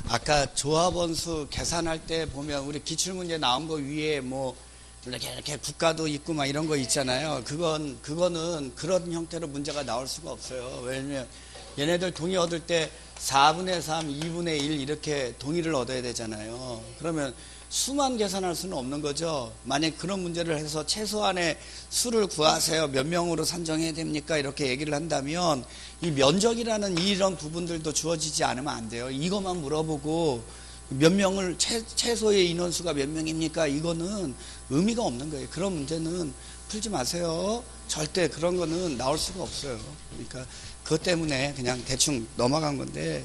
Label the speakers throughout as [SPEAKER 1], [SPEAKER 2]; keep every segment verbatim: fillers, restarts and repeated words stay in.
[SPEAKER 1] 아까 조합원수 계산할 때 보면 우리 기출문제 나온 거 위에 뭐 이렇게 이렇게 국가도 있고 막 이런 거 있잖아요. 그건 그거는 그런 형태로 문제가 나올 수가 없어요. 왜냐면 얘네들 동의 얻을 때 사분의 삼, 이분의 일 이렇게 동의를 얻어야 되잖아요. 그러면 수만 계산할 수는 없는 거죠. 만약 그런 문제를 해서 최소한의 수를 구하세요. 몇 명으로 산정해야 됩니까? 이렇게 얘기를 한다면 이 면적이라는 이런 부분들도 주어지지 않으면 안 돼요. 이것만 물어보고 몇 명을 최, 최소의 인원수가 몇 명입니까? 이거는 의미가 없는 거예요. 그런 문제는 풀지 마세요. 절대 그런 거는 나올 수가 없어요. 그러니까 그것 때문에 그냥 대충 넘어간 건데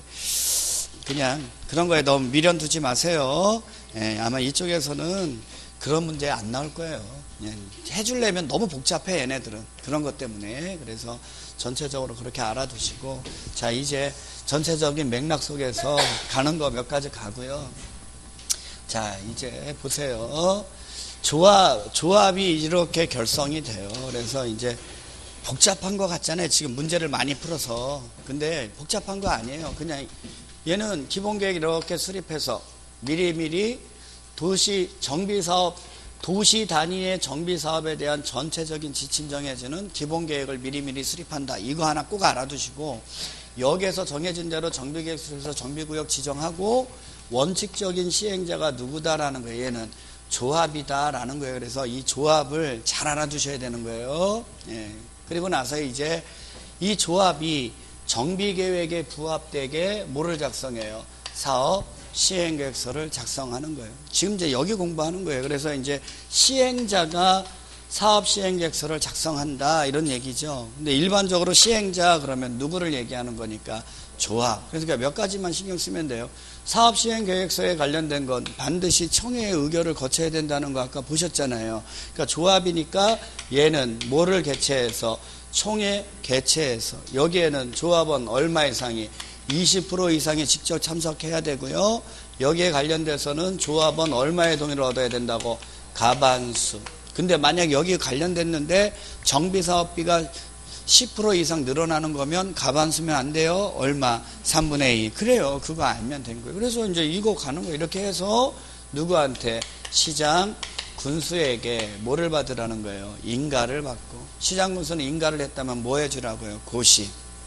[SPEAKER 1] 그냥 그런 거에 너무 미련 두지 마세요. 예, 아마 이쪽에서는 그런 문제 안 나올 거예요. 예, 해주려면 너무 복잡해 얘네들은 그런 것 때문에. 그래서 전체적으로 그렇게 알아두시고, 자 이제 전체적인 맥락 속에서 가는 거 몇 가지 가고요. 자 이제 보세요. 조합 조합이 이렇게 결성이 돼요. 그래서 이제 복잡한 거 같잖아요. 지금 문제를 많이 풀어서. 근데 복잡한 거 아니에요. 그냥 얘는 기본계획 이렇게 수립해서 미리미리 도시 정비사업, 도시 단위의 정비사업에 대한 전체적인 지침 정해주는 기본계획을 미리미리 수립한다. 이거 하나 꼭 알아두시고, 여기에서 정해진 대로 정비계획 수립해서 정비구역 지정하고 원칙적인 시행자가 누구다라는 거예요. 얘는 조합이다라는 거예요. 그래서 이 조합을 잘 알아두셔야 되는 거예요. 예. 그리고 나서 이제 이 조합이 정비계획에 부합되게 뭐를 작성해요? 사업 시행계획서를 작성하는 거예요. 지금 이제 여기 공부하는 거예요. 그래서 이제 시행자가 사업 시행계획서를 작성한다 이런 얘기죠. 근데 일반적으로 시행자 그러면 누구를 얘기하는 거니까 조합. 그러니까 몇 가지만 신경 쓰면 돼요. 사업 시행계획서에 관련된 건 반드시 청해의 의결을 거쳐야 된다는 거 아까 보셨잖아요. 그러니까 조합이니까 얘는 뭐를 개최해서 총회 개최해서 여기에는 조합원 얼마 이상이 이십 퍼센트 이상이 직접 참석해야 되고요. 여기에 관련돼서는 조합원 얼마의 동의를 얻어야 된다고? 가반수. 근데 만약 여기 관련됐는데 정비사업비가 십 퍼센트 이상 늘어나는 거면 가반수면 안 돼요. 얼마? 삼분의 이. 그래요. 그거 알면 된 거예요. 그래서 이제 이거 가는 거 이렇게 해서 누구한테? 시장 군수에게 뭐를 받으라는 거예요? 인가를 받고. 시장 군수는 인가를 했다면 뭐 해주라고요? 고시.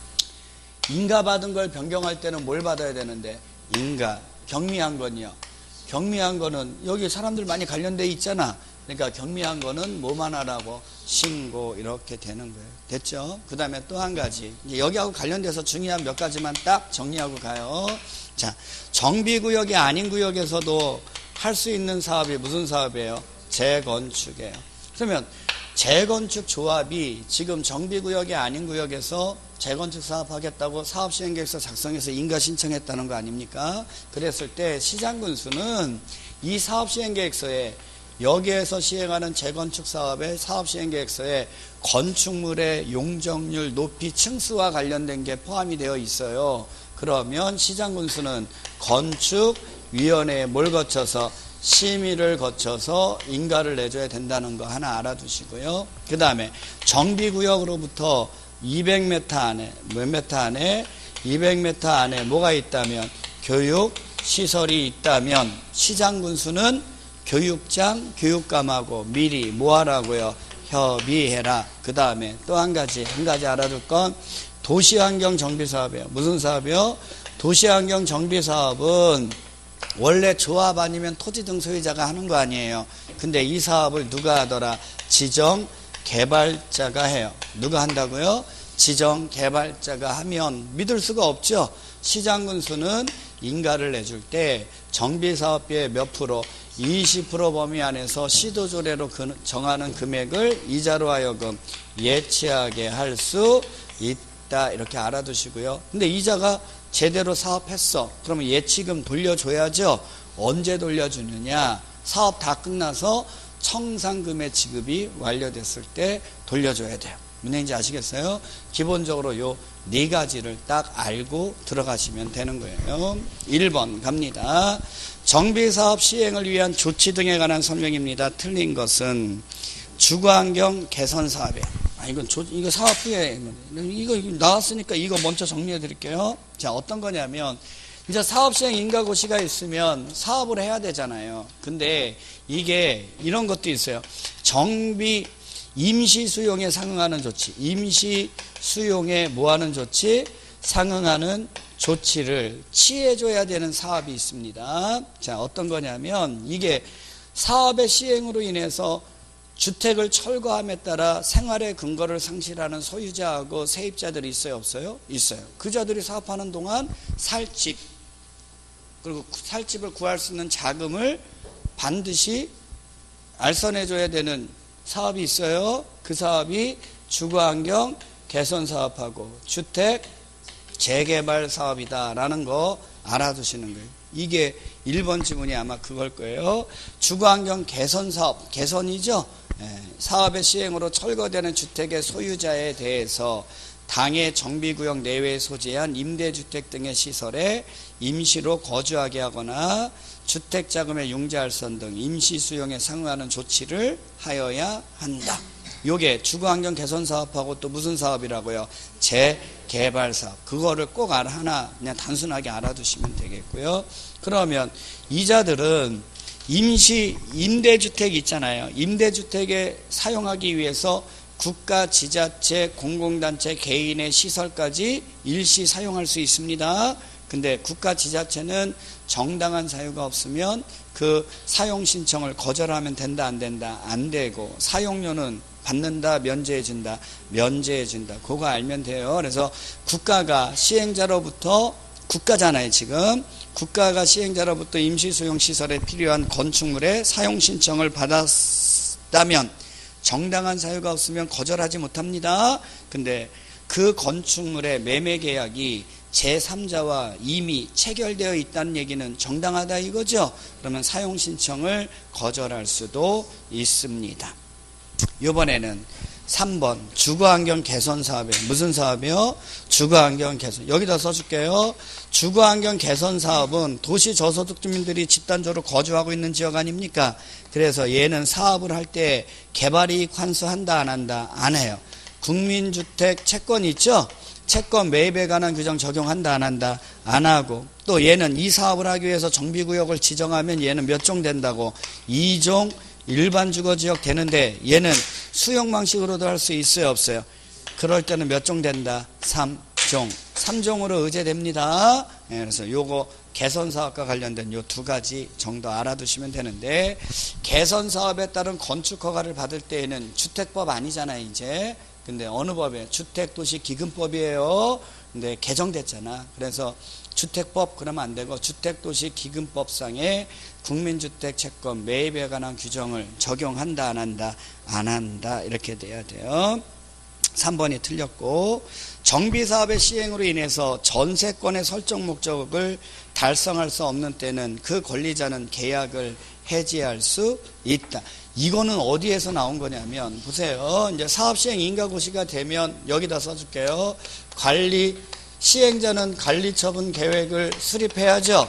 [SPEAKER 1] 인가 받은 걸 변경할 때는 뭘 받아야 되는데? 인가. 경미한 건요. 경미한 거는 여기 사람들 많이 관련돼 있잖아. 그러니까 경미한 거는 뭐만 하라고? 신고. 이렇게 되는 거예요. 됐죠? 그 다음에 또 한 가지. 이제 여기하고 관련돼서 중요한 몇 가지만 딱 정리하고 가요. 자, 정비구역이 아닌 구역에서도 할 수 있는 사업이 무슨 사업이에요? 재건축이에요. 그러면 재건축 조합이 지금 정비구역이 아닌 구역에서 재건축 사업하겠다고 사업시행계획서 작성해서 인가 신청했다는 거 아닙니까? 그랬을 때 시장군수는 이 사업시행계획서에 여기에서 시행하는 재건축 사업의 사업시행계획서에 건축물의 용적률, 높이, 층수와 관련된 게 포함이 되어 있어요. 그러면 시장군수는 건축위원회에 뭘 거쳐서? 심의를 거쳐서 인가를 내줘야 된다는 거 하나 알아두시고요. 그 다음에 정비구역으로부터 이백 미터 안에, 몇 미터 안에? 이백 미터 안에 뭐가 있다면? 교육시설이 있다면 시장군수는 교육장, 교육감하고 미리 뭐 하라고요? 협의해라. 그 다음에 또 한 가지, 한 가지 알아둘 건 도시환경 정비사업이에요. 무슨 사업이요? 도시환경 정비사업은 원래 조합 아니면 토지 등 소유자가 하는 거 아니에요. 근데 이 사업을 누가 하더라? 지정 개발자가 해요. 누가 한다고요? 지정 개발자가 하면 믿을 수가 없죠. 시장군수는 인가를 내줄 때 정비사업비의 몇 프로? 이십 퍼센트 범위 안에서 시도조례로 정하는 금액을 이자로 하여금 예치하게 할 수 있다. 이렇게 알아두시고요. 근데 이자가 제대로 사업했어. 그러면 예치금 돌려줘야죠. 언제 돌려주느냐? 사업 다 끝나서 청산금의 지급이 완료됐을 때 돌려줘야 돼요. 무슨 얘기인지 아시겠어요? 기본적으로 요 네 가지를 딱 알고 들어가시면 되는 거예요. 일 번 갑니다. 정비사업 시행을 위한 조치 등에 관한 설명입니다. 틀린 것은 주거환경 개선 사업이에요. 아, 이건 조, 이거 사업 후에, 이거, 이거 나왔으니까 이거 먼저 정리해 드릴게요. 자, 어떤 거냐면, 이제 사업시행 인가고시가 있으면 사업을 해야 되잖아요. 근데 이게 이런 것도 있어요. 정비 임시 수용에 상응하는 조치, 임시 수용에 뭐하는 조치? 상응하는 조치를 취해줘야 되는 사업이 있습니다. 자, 어떤 거냐면 이게 사업의 시행으로 인해서 주택을 철거함에 따라 생활의 근거를 상실하는 소유자하고 세입자들이 있어요, 없어요? 있어요. 그 자들이 사업하는 동안 살 집, 그리고 살 집을 구할 수 있는 자금을 반드시 알선해줘야 되는 사업이 있어요. 그 사업이 주거환경 개선 사업하고 주택 재개발 사업이다라는 거 알아두시는 거예요. 이게 일 번 지문이 아마 그걸 거예요. 주거환경 개선 사업, 개선이죠. 예, 사업의 시행으로 철거되는 주택의 소유자에 대해서 당의 정비구역 내외에 소재한 임대주택 등의 시설에 임시로 거주하게 하거나 주택자금의 융자할선 등 임시 수용에 상응하는 조치를 하여야 한다. 요게 주거환경 개선 사업하고 또 무슨 사업이라고요? 재개발 사업. 그거를 꼭 알아, 하나 그냥 단순하게 알아두시면 되겠고요. 그러면 이자들은 임시 임대주택 있잖아요. 임대주택에 사용하기 위해서 국가, 지자체, 공공단체, 개인의 시설까지 일시 사용할 수 있습니다. 근데 국가, 지자체는 정당한 사유가 없으면 그 사용 신청을 거절하면 된다, 안 된다? 안 되고, 사용료는 받는다, 면제해준다, 면제해준다. 그거 알면 돼요. 그래서 국가가 시행자로부터, 국가잖아요, 지금. 국가가 시행자로부터 임시수용시설에 필요한 건축물의 사용 신청을 받았다면 정당한 사유가 없으면 거절하지 못합니다. 근데 그 건축물의 매매 계약이 제삼자와 이미 체결되어 있다는 얘기는 정당하다 이거죠. 그러면 사용 신청을 거절할 수도 있습니다. 이번에는 삼 번 주거환경 개선 사업이에요. 무슨 사업이요? 주거환경 개선. 여기다 써줄게요. 주거환경 개선 사업은 도시 저소득 주민들이 집단적으로 거주하고 있는 지역 아닙니까? 그래서 얘는 사업을 할 때 개발이익 환수한다, 안 한다? 안 해요. 국민주택 채권 있죠? 채권 매입에 관한 규정 적용한다, 안 한다? 안 하고. 또 얘는 이 사업을 하기 위해서 정비구역을 지정하면 얘는 몇 종 된다고? 이 종 일반 주거지역 되는데 얘는 수용 방식으로도 할 수 있어요, 없어요? 그럴 때는 몇 종 된다? 삼 종. 삼 종으로 의제됩니다. 예, 그래서 요거 개선 사업과 관련된 요 두 가지 정도 알아두시면 되는데, 개선 사업에 따른 건축 허가를 받을 때에는 주택법 아니잖아요, 이제. 근데 어느 법이에요? 주택도시기금법이에요. 근데 개정됐잖아. 그래서 주택법 그러면 안 되고 주택도시기금법상의 국민주택 채권 매입에 관한 규정을 적용한다, 안 한다? 안 한다. 이렇게 돼야 돼요. 삼 번이 틀렸고, 정비사업의 시행으로 인해서 전세권의 설정 목적을 달성할 수 없는 때는 그 권리자는 계약을 해지할 수 있다. 이거는 어디에서 나온 거냐면, 보세요. 이제 사업시행 인가고시가 되면 여기다 써줄게요. 관리, 시행자는 관리처분 계획을 수립해야죠.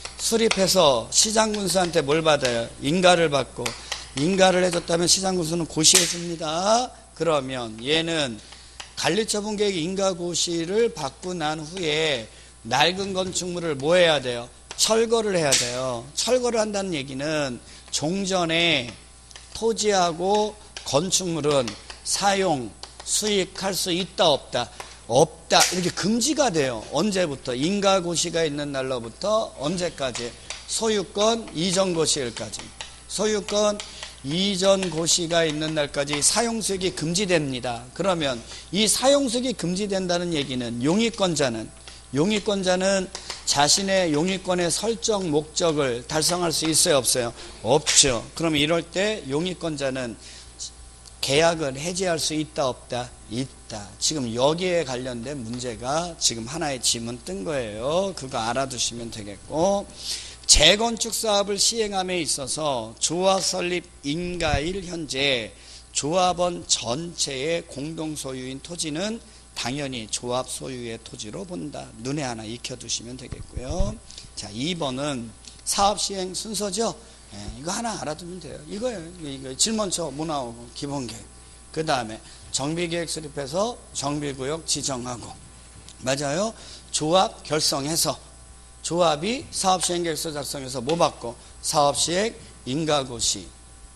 [SPEAKER 1] 수립해서 시장군수한테 뭘 받아요? 인가를 받고, 인가를 해줬다면 시장군수는 고시해줍니다. 그러면 얘는 관리처분 계획 인가고시를 받고 난 후에 낡은 건축물을 뭐 해야 돼요? 철거를 해야 돼요. 철거를 한다는 얘기는 종전에 토지하고 건축물은 사용, 수익할 수 있다, 없다? 없다. 이렇게 금지가 돼요. 언제부터? 인가고시가 있는 날로부터 언제까지? 소유권 이전 고시일까지. 소유권 이전 고시가 있는 날까지 사용수익이 금지됩니다. 그러면 이 사용수익이 금지된다는 얘기는 용익권자는 용익권자는 자신의 용익권의 설정 목적을 달성할 수 있어요, 없어요? 없죠. 그러면 이럴 때 용익권자는 계약을 해지할 수 있다, 없다? 있다. 지금 여기에 관련된 문제가 지금 하나의 지문 뜬 거예요. 그거 알아두시면 되겠고, 재건축 사업을 시행함에 있어서 조합 설립 인가일 현재 조합원 전체의 공동 소유인 토지는 당연히 조합 소유의 토지로 본다. 눈에 하나 익혀두시면 되겠고요. 자, 이 번은 사업 시행 순서죠. 예, 이거 하나 알아두면 돼요. 이거예요. 이거 질문서 뭐 나오고 기본계획. 그 다음에 정비계획 수립해서 정비구역 지정하고, 맞아요. 조합 결성해서 조합이 사업시행계획서 작성해서 뭐 받고? 사업시행 인가고시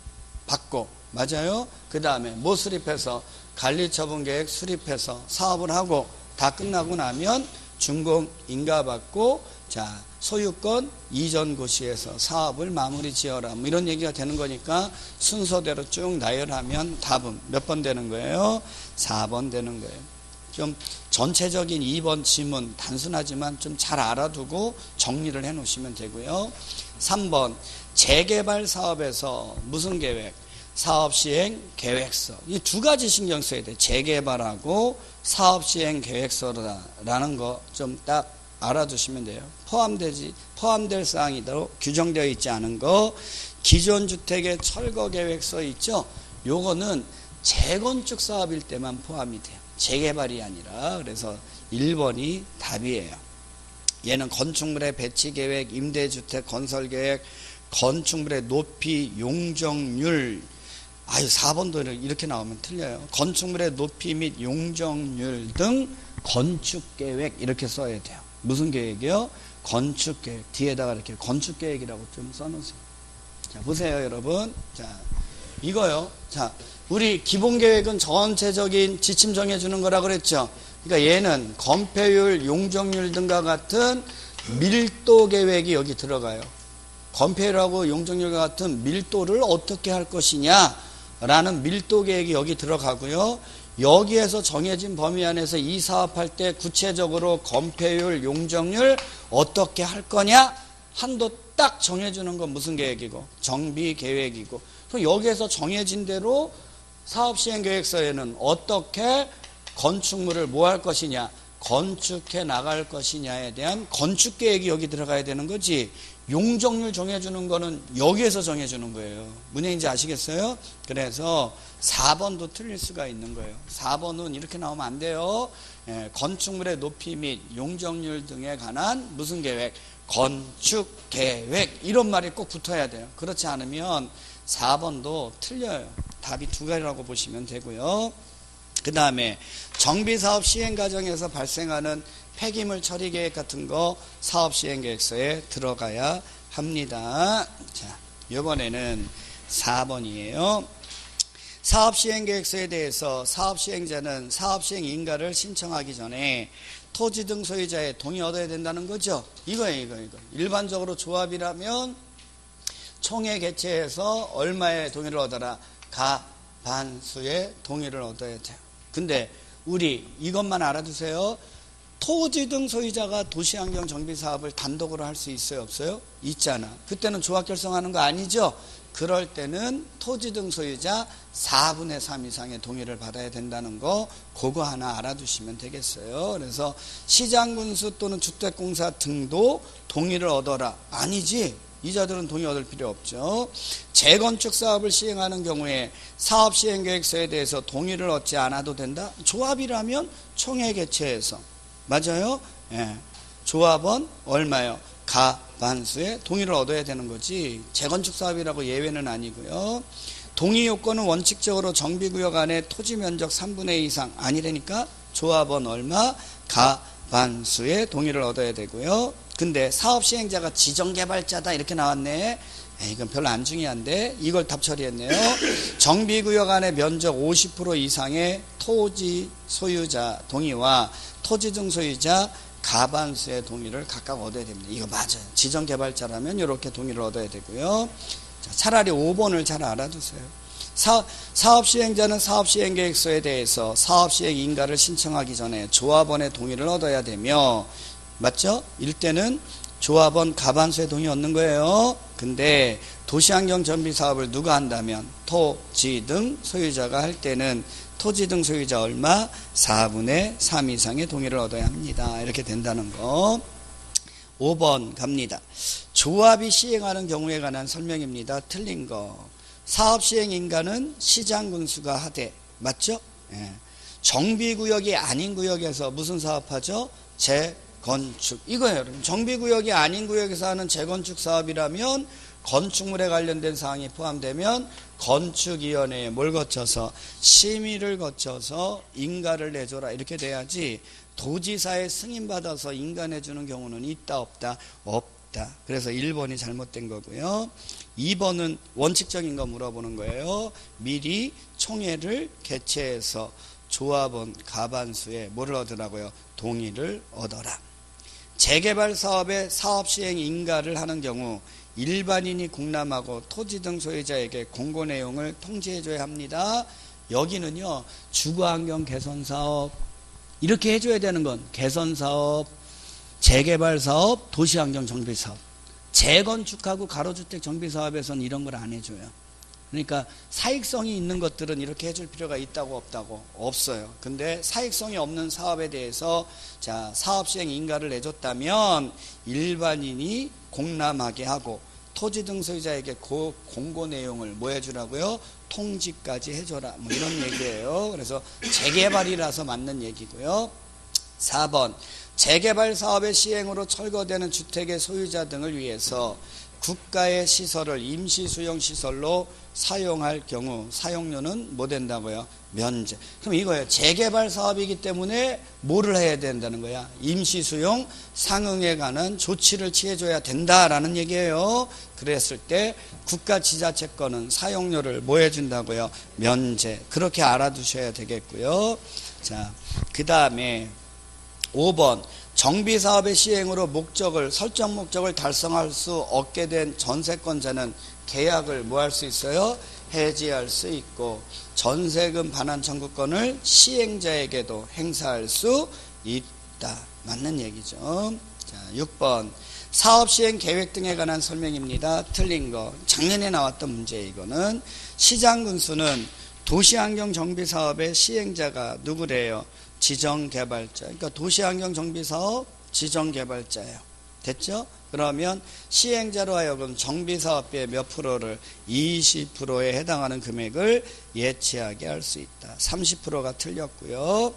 [SPEAKER 1] 받고, 맞아요? 그 다음에 뭐 수립해서? 관리처분계획 수립해서 사업을 하고 다 끝나고 나면 준공 인가받고, 자, 소유권 이전고시에서 사업을 마무리 지어라, 뭐 이런 얘기가 되는 거니까 순서대로 쭉 나열하면 답은 몇 번 되는 거예요? 사 번 되는 거예요. 좀 전체적인 이 번 지문 단순하지만 좀 잘 알아두고 정리를 해 놓으시면 되고요. 삼 번 재개발 사업에서 무슨 계획? 사업시행 계획서. 이 두 가지 신경 써야 돼. 재개발하고 사업시행 계획서라는 거 좀 딱 알아두시면 돼요. 포함되지, 포함될 사항이도 규정되어 있지 않은 거. 기존 주택의 철거 계획서 있죠? 요거는 재건축 사업일 때만 포함이 돼요. 재개발이 아니라. 그래서 일 번이 답이에요. 얘는 건축물의 배치 계획, 임대주택 건설 계획, 건축물의 높이, 용적률. 아유, 사 번도 이렇게 나오면 틀려요. 건축물의 높이 및 용적률 등 건축계획 이렇게 써야 돼요. 무슨 계획이요? 건축계획. 뒤에다가 이렇게 건축계획이라고 좀 써놓으세요. 자, 보세요, 여러분. 자, 이거요. 자, 우리 기본계획은 전체적인 지침 정해주는 거라 그랬죠. 그러니까 얘는 건폐율, 용적률 등과 같은 밀도 계획이 여기 들어가요. 건폐율하고 용적률과 같은 밀도를 어떻게 할 것이냐 라는 밀도 계획이 여기 들어가고요. 여기에서 정해진 범위 안에서 이 사업할 때 구체적으로 건폐율, 용적률 어떻게 할 거냐 한도 딱 정해주는 건 무슨 계획이고? 정비 계획이고. 그럼 여기에서 정해진 대로 사업시행계획서에는 어떻게 건축물을 뭐 할 것이냐, 건축해 나갈 것이냐에 대한 건축계획이 여기 들어가야 되는 거지. 용적률 정해주는 거는 여기에서 정해주는 거예요. 무슨 얘기인지 아시겠어요? 그래서 사 번도 틀릴 수가 있는 거예요. 사 번은 이렇게 나오면 안 돼요. 예, 건축물의 높이 및 용적률 등에 관한 무슨 계획? 건축계획. 이런 말이 꼭 붙어야 돼요. 그렇지 않으면 사 번도 틀려요. 답이 두 가지라고 보시면 되고요. 그 다음에 정비사업 시행 과정에서 발생하는 폐기물 처리 계획 같은 거 사업 시행 계획서에 들어가야 합니다. 자, 이번에는 사 번이에요. 사업 시행 계획서에 대해서 사업 시행자는 사업 시행 인가를 신청하기 전에 토지 등 소유자의 동의 얻어야 된다는 거죠. 이거예요, 이거, 이거. 일반적으로 조합이라면 총회 개최해서 얼마의 동의를 얻어라? 가반수의 동의를 얻어야 돼요. 근데 우리 이것만 알아두세요. 토지 등 소유자가 도시환경 정비 사업을 단독으로 할 수 있어요, 없어요? 있잖아. 그때는 조합 결성하는 거 아니죠? 그럴 때는 토지 등 소유자 사분의 삼 이상의 동의를 받아야 된다는 거, 그거 하나 알아두시면 되겠어요. 그래서 시장군수 또는 주택공사 등도 동의를 얻어라. 아니지. 이자들은 동의 얻을 필요 없죠. 재건축 사업을 시행하는 경우에 사업 시행 계획서에 대해서 동의를 얻지 않아도 된다? 조합이라면 총회 개최해서. 맞아요? 예. 조합은 얼마요? 가반수의 동의를 얻어야 되는 거지. 재건축 사업이라고 예외는 아니고요. 동의 요건은 원칙적으로 정비구역 안에 토지 면적 삼분의 이 이상 아니라니까 조합은 얼마? 가반수의 동의를 얻어야 되고요. 근데 사업 시행자가 지정개발자다 이렇게 나왔네. 에이, 이건 별로 안 중요한데 이걸 답 처리했네요. 정비구역 안에 면적 오십 퍼센트 이상의 토지 소유자 동의와 토지 등 소유자 가반수의 동의를 각각 얻어야 됩니다. 이거 맞아요. 지정개발자라면 이렇게 동의를 얻어야 되고요. 자, 차라리 오 번을 잘 알아두세요. 사, 사업시행자는 사업시행계획서에 대해서 사업시행 인가를 신청하기 전에 조합원의 동의를 얻어야 되며, 맞죠? 일 때는 조합원 가반수의 동의 얻는 거예요. 근데 도시환경 정비 사업을 누가 한다면 토지 등 소유자가 할 때는 토지 등 소유자 얼마? 사분의 삼 이상의 동의를 얻어야 합니다. 이렇게 된다는 거. 오 번 갑니다. 조합이 시행하는 경우에 관한 설명입니다. 틀린 거. 사업 시행 인가는 시장 군수가 하되, 맞죠? 예. 정비구역이 아닌 구역에서 무슨 사업하죠? 재건축. 이거예요. 여러분. 정비구역이 아닌 구역에서 하는 재건축 사업이라면 건축물에 관련된 사항이 포함되면 건축위원회에 뭘 거쳐서 심의를 거쳐서 인가를 내줘라 이렇게 돼야지 도지사의 승인받아서 인가 내주는 경우는 있다 없다? 없다. 그래서 일 번이 잘못된 거고요. 이 번은 원칙적인 거 물어보는 거예요. 미리 총회를 개최해서 조합원 가반수에 뭐를 얻으라고요? 동의를 얻어라. 재개발 사업의 사업시행 인가를 하는 경우 일반인이 공람하고 토지 등 소유자에게 공고 내용을 통지해줘야 합니다. 여기는요, 주거환경 개선사업 이렇게 해줘야 되는 건 개선사업, 재개발사업, 도시환경 정비사업, 재건축하고 가로주택 정비사업에서는 이런 걸 안 해줘요. 그러니까 사익성이 있는 것들은 이렇게 해줄 필요가 있다고 없다고? 없어요. 근데 사익성이 없는 사업에 대해서 자 사업시행 인가를 내줬다면 일반인이 공람하게 하고 토지 등 소유자에게 그 공고 내용을 뭐 해주라고요? 통지까지 해줘라. 뭐 이런 얘기예요. 그래서 재개발이라서 맞는 얘기고요. 사 번 재개발 사업의 시행으로 철거되는 주택의 소유자 등을 위해서 국가의 시설을 임시수용시설로 사용할 경우 사용료는 뭐 된다고요? 면제. 그럼 이거예요. 재개발 사업이기 때문에 뭐를 해야 된다는 거야? 임시수용 상응에 관한 조치를 취해줘야 된다라는 얘기예요. 그랬을 때 국가 지자체권은 사용료를 뭐 해준다고요? 면제. 그렇게 알아두셔야 되겠고요. 자, 그 다음에 오 번 정비사업의 시행으로 목적을 설정 목적을 달성할 수 없게 된 전세권자는 계약을 뭐 할 수 있어요? 해지할 수 있고 전세금 반환 청구권을 시행자에게도 행사할 수 있다. 맞는 얘기죠. 자, 육 번 사업시행 계획 등에 관한 설명입니다. 틀린 거 작년에 나왔던 문제. 이거는 시장군수는 도시환경정비사업의 시행자가 누구래요? 지정개발자. 그러니까 도시환경정비사업 지정개발자예요. 됐죠? 그러면 시행자로 하여금 정비사업비의 몇 프로를 이십 퍼센트에 해당하는 금액을 예치하게 할 수 있다. 삼십 퍼센트가 틀렸고요.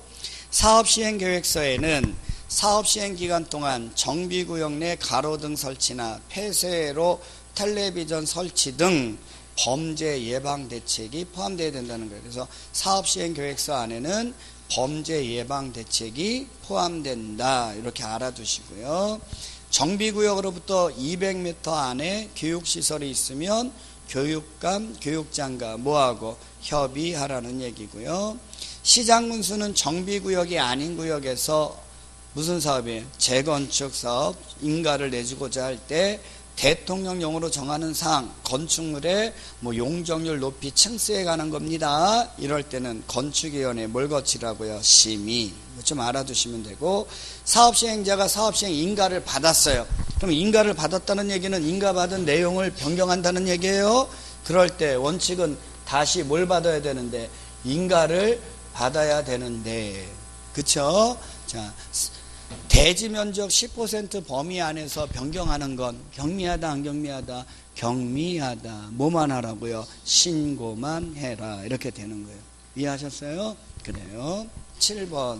[SPEAKER 1] 사업시행계획서에는 사업시행기간 동안 정비구역 내 가로등 설치나 폐쇄로 텔레비전 설치 등 범죄 예방 대책이 포함되어야 된다는 거예요. 그래서 사업시행계획서 안에는 범죄 예방 대책이 포함된다. 이렇게 알아두시고요. 정비구역으로부터 이백 미터 안에 교육시설이 있으면 교육감, 교육장과 뭐하고 협의하라는 얘기고요. 시장군수는 정비구역이 아닌 구역에서 무슨 사업이에요? 재건축 사업, 인가를 내주고자 할 때 대통령령으로 정하는 사항, 건축물의 뭐 용적률 높이 층수에 관한 겁니다. 이럴 때는 건축위원회 뭘 거치라고요? 심의. 좀 알아두시면 되고, 사업시행자가 사업시행 인가를 받았어요. 그럼 인가를 받았다는 얘기는 인가받은 내용을 변경한다는 얘기예요. 그럴 때 원칙은 다시 뭘 받아야 되는데? 인가를 받아야 되는데, 그쵸? 자, 대지 면적 십 퍼센트 범위 안에서 변경하는 건 경미하다 안 경미하다? 경미하다. 뭐만 하라고요? 신고만 해라. 이렇게 되는 거예요. 이해하셨어요? 그래요. 칠 번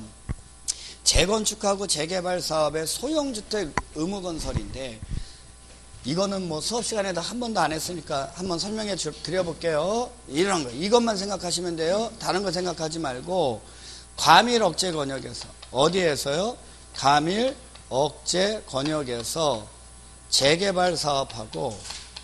[SPEAKER 1] 재건축하고 재개발 사업의 소형주택 의무건설인데, 이거는 뭐 수업 시간에도 한 번도 안 했으니까 한번 설명해 드려볼게요. 이런 거 이것만 생각하시면 돼요. 다른 거 생각하지 말고, 과밀 억제 권역에서 어디에서요? 과밀 억제 권역에서 재개발 사업하고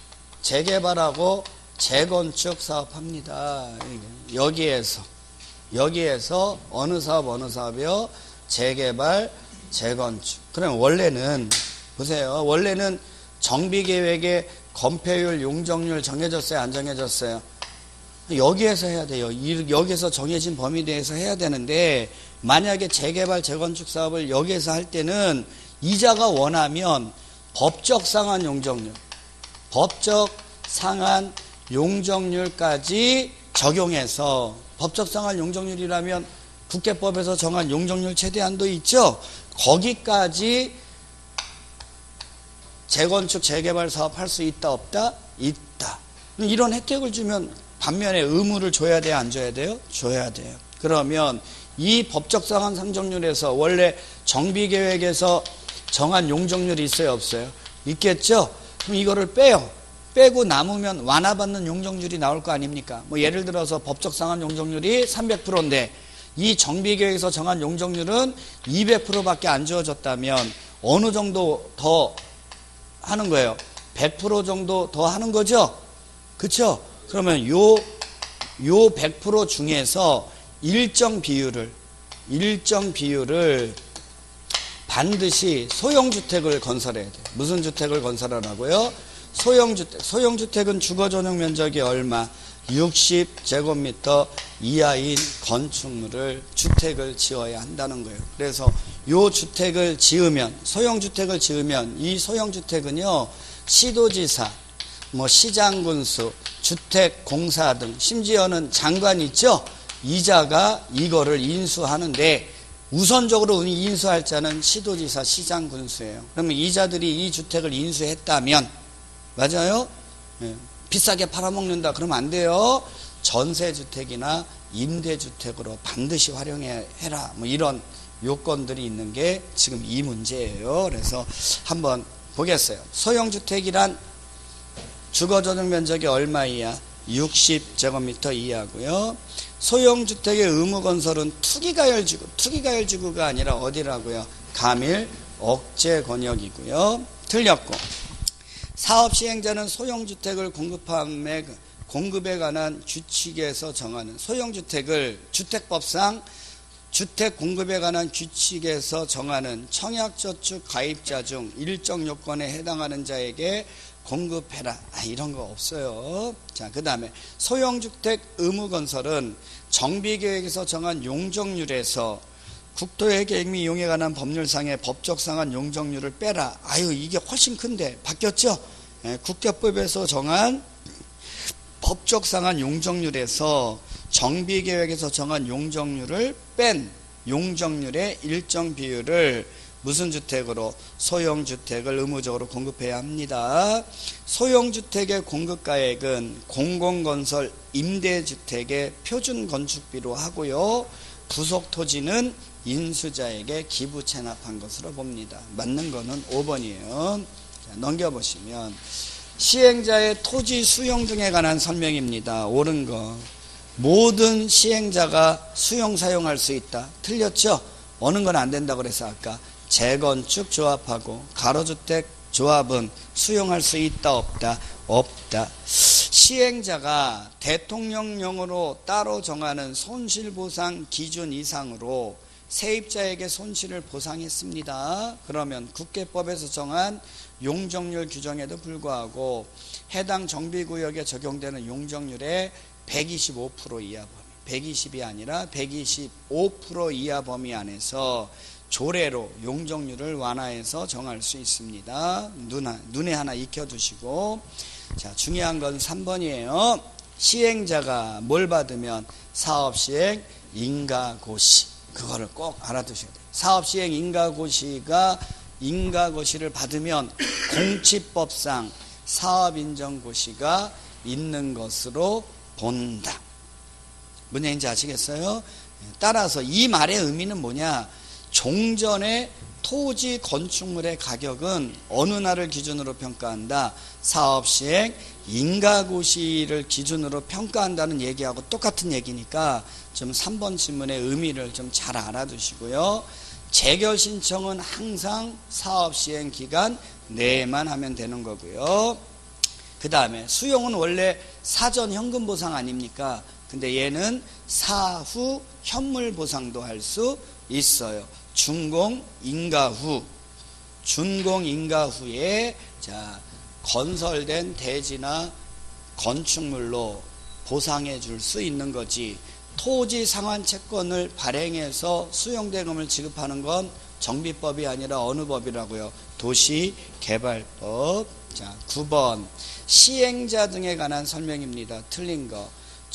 [SPEAKER 1] 재개발하고 재건축 사업합니다. 여기에서 여기에서 어느 사업 어느 사업이요? 재개발 재건축. 그럼 원래는 보세요. 원래는 정비계획에 건폐율 용적률 정해졌어요? 안 정해졌어요? 여기에서 해야 돼요. 여기에서 정해진 범위 내에서 해야 되는데, 만약에 재개발 재건축 사업을 여기에서 할 때는 이자가 원하면 법적 상한 용적률, 법적 상한 용적률까지 적용해서, 법적 상한 용적률이라면 국계법에서 정한 용적률 최대한도 있죠. 거기까지 재건축 재개발 사업 할 수 있다 없다? 있다. 이런 혜택을 주면 반면에 의무를 줘야 돼요? 안 줘야 돼요? 줘야 돼요. 그러면 이 법적 상한 상정률에서 원래 정비계획에서 정한 용적률이 있어요? 없어요? 있겠죠? 그럼 이거를 빼요. 빼고 남으면 완화받는 용적률이 나올 거 아닙니까? 뭐 예를 들어서 법적 상한 용적률이 삼백 퍼센트인데 이 정비계획에서 정한 용적률은 이백 퍼센트밖에 안 주어졌다면 어느 정도 더 하는 거예요? 백 퍼센트 정도 더 하는 거죠? 그쵸? 그러면 요, 요 백 퍼센트 중에서 일정 비율을, 일정 비율을 반드시 소형주택을 건설해야 돼요. 무슨 주택을 건설하라고요? 소형주택. 소형주택은 주거전용 면적이 얼마? 육십 제곱미터 이하인 건축물을, 주택을 지어야 한다는 거예요. 그래서 요 주택을 지으면, 소형주택을 지으면 이 소형주택은요, 시도지사, 뭐 시장군수, 주택공사 등 심지어는 장관 있죠? 이자가 이거를 인수하는데 우선적으로 인수할 자는 시도지사, 시장군수예요. 그러면 이자들이 이 주택을 인수했다면, 맞아요? 예, 비싸게 팔아먹는다 그러면 안 돼요. 전세주택이나 임대주택으로 반드시 활용해라. 뭐 이런 요건들이 있는 게 지금 이 문제예요. 그래서 한번 보겠어요. 소형주택이란 주거전용 면적이 얼마이야? 육십 제곱미터 이하고요. 소형주택의 의무건설은 투기가열지구, 투기가열지구가 아니라 어디라고요? 감일 억제 권역이고요. 틀렸고, 사업시행자는 소형주택을 공급함에, 공급에 관한 규칙에서 정하는, 소형주택을 주택법상 주택 공급에 관한 규칙에서 정하는 청약저축 가입자 중 일정 요건에 해당하는 자에게 공급해라. 아, 이런 거 없어요. 자, 그 다음에 소형주택 의무건설은 정비계획에서 정한 용적률에서 국토의 계획 및 이용에 관한 법률상의 법적 상한 용적률을 빼라. 아유, 이게 훨씬 큰데 바뀌었죠? 예, 국토법에서 정한 법적 상한 용적률에서 정비계획에서 정한 용적률을 뺀 용적률의 일정 비율을 무슨 주택으로? 소형주택을 의무적으로 공급해야 합니다. 소형주택의 공급가액은 공공건설 임대주택의 표준건축비로 하고요. 부속토지는 인수자에게 기부 체납한 것으로 봅니다. 맞는 거는 오 번이에요. 자, 넘겨보시면 시행자의 토지 수용 등에 관한 설명입니다. 옳은 거. 모든 시행자가 수용 사용할 수 있다. 틀렸죠? 어느 건 안 된다고 그래서 아까 재건축 조합하고 가로주택 조합은 수용할 수 있다 없다? 없다. 시행자가 대통령령으로 따로 정하는 손실보상 기준 이상으로 세입자에게 손실을 보상했습니다. 그러면 국계법에서 정한 용적률 규정에도 불구하고 해당 정비구역에 적용되는 용적률의 백이십오 퍼센트 이하 범위, 백이십이 아니라 백이십오 퍼센트 이하 범위 안에서 조례로 용적률을 완화해서 정할 수 있습니다. 눈, 눈에 하나 익혀두시고, 자, 중요한 건 삼 번이에요. 시행자가 뭘 받으면 사업시행 인가고시, 그거를 꼭 알아두셔야 돼요. 사업시행 인가고시가 인가고시를 받으면 공치법상 사업인정고시가 있는 것으로 본다. 무슨 얘기인지 아시겠어요? 따라서 이 말의 의미는 뭐냐? 종전의 토지 건축물의 가격은 어느 날을 기준으로 평가한다? 사업시행 인가고시를 기준으로 평가한다는 얘기하고 똑같은 얘기니까 좀 삼 번 질문의 의미를 좀 잘 알아두시고요. 재결 신청은 항상 사업시행 기간 내에만 하면 되는 거고요. 그 다음에 수용은 원래 사전 현금 보상 아닙니까? 근데 얘는 사후 현물 보상도 할 수 있어요. 준공 인가 후, 준공 인가 후에 자 건설된 대지나 건축물로 보상해 줄 수 있는 거지. 토지 상환 채권을 발행해서 수용대금을 지급하는 건 정비법이 아니라 어느 법이라고요? 도시개발법. 자, 구 번 시행자 등에 관한 설명입니다. 틀린 거.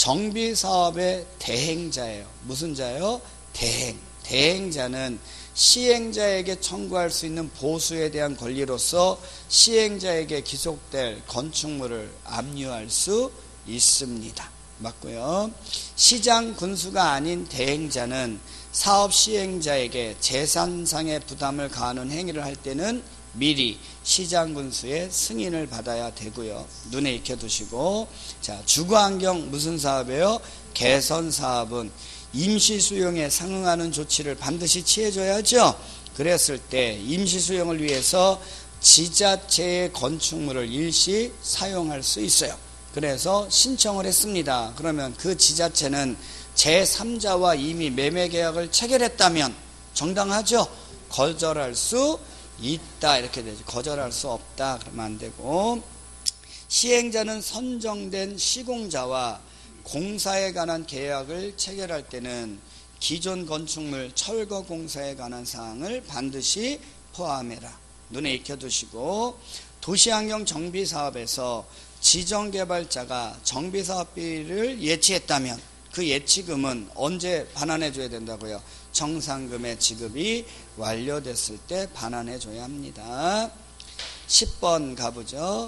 [SPEAKER 1] 정비사업의 대행자예요. 무슨 자예요? 대행. 대행자는 시행자에게 청구할 수 있는 보수에 대한 권리로서 시행자에게 기속될 건축물을 압류할 수 있습니다. 맞고요. 시장 군수가 아닌 대행자는 사업 시행자에게 재산상의 부담을 가하는 행위를 할 때는 미리 시장군수의 승인을 받아야 되고요. 눈에 익혀두시고, 자, 주거환경 무슨 사업이에요? 개선사업은 임시수용에 상응하는 조치를 반드시 취해줘야죠. 그랬을 때 임시수용을 위해서 지자체의 건축물을 일시 사용할 수 있어요. 그래서 신청을 했습니다. 그러면 그 지자체는 제삼자와 이미 매매계약을 체결했다면 정당하죠? 거절할 수 있다 이렇게 되죠. 거절할 수 없다 그러면 안 되고, 시행자는 선정된 시공자와 공사에 관한 계약을 체결할 때는 기존 건축물 철거 공사에 관한 사항을 반드시 포함해라. 눈에 익혀두시고, 도시환경 정비사업에서 지정개발자가 정비사업비를 예치했다면 그 예치금은 언제 반환해 줘야 된다고요? 정상금의 지급이 완료됐을 때 반환해 줘야 합니다. 십 번 가보죠.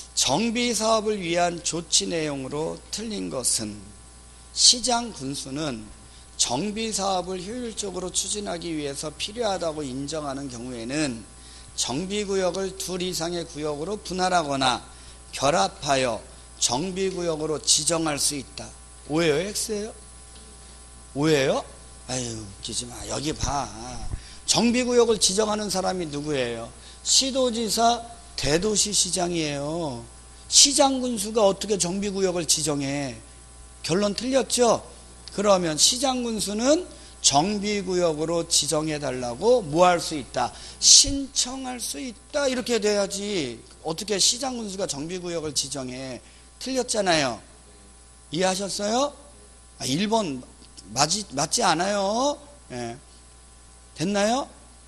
[SPEAKER 1] 정비사업을 위한 조치 내용으로 틀린 것은, 시장 군수는 정비사업을 효율적으로 추진하기 위해서 필요하다고 인정하는 경우에는 정비구역을 둘 이상의 구역으로 분할하거나 결합하여 정비구역으로 지정할 수 있다. 오해요? X예요? 오해요? 아유, 웃기지 마. 여기 봐. 정비구역을 지정하는 사람이 누구예요? 시도지사, 대도시시장이에요. 시장군수가 어떻게 정비구역을 지정해? 결론 틀렸죠? 그러면 시장군수는 정비구역으로 지정해달라고 뭐 할 수 있다? 신청할 수 있다. 이렇게 돼야지. 어떻게 시장군수가 정비구역을 지정해? 틀렸잖아요. 이해하셨어요? 아, 일 번 맞지, 맞지 않아요? 예. 됐나요?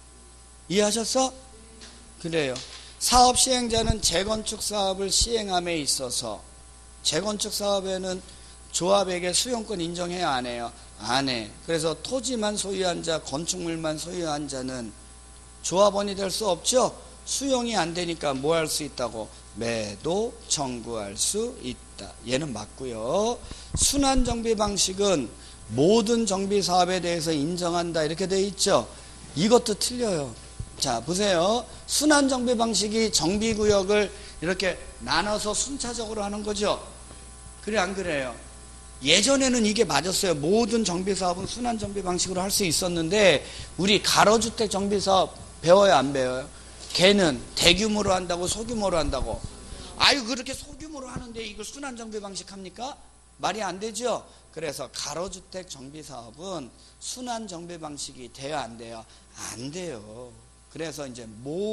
[SPEAKER 1] 이해하셨어? 그래요. 사업 시행자는 재건축 사업을 시행함에 있어서, 재건축 사업에는 조합에게 수용권 인정해야 안 해요? 안 해. 그래서 토지만 소유한 자, 건축물만 소유한 자는 조합원이 될 수 없죠? 수용이 안 되니까 뭐 할 수 있다고? 매도 청구할 수 있다. 얘는 맞고요. 순환 정비 방식은 모든 정비 사업에 대해서 인정한다 이렇게 돼 있죠. 이것도 틀려요. 자, 보세요. 순환 정비 방식이 정비 구역을 이렇게 나눠서 순차적으로 하는 거죠. 그래 안 그래요? 예전에는 이게 맞았어요. 모든 정비 사업은 순환 정비 방식으로 할 수 있었는데, 우리 가로주택 정비 사업 배워요 안 배워요? 걔는 대규모로 한다고 소규모로 한다고. 아유, 그렇게 소규모로 하는데 이걸 순환 정비 방식 합니까? 말이 안 되죠. 그래서 가로주택 정비 사업은 순환 정비 방식이 돼요 안 돼요? 안 돼요. 그래서 이제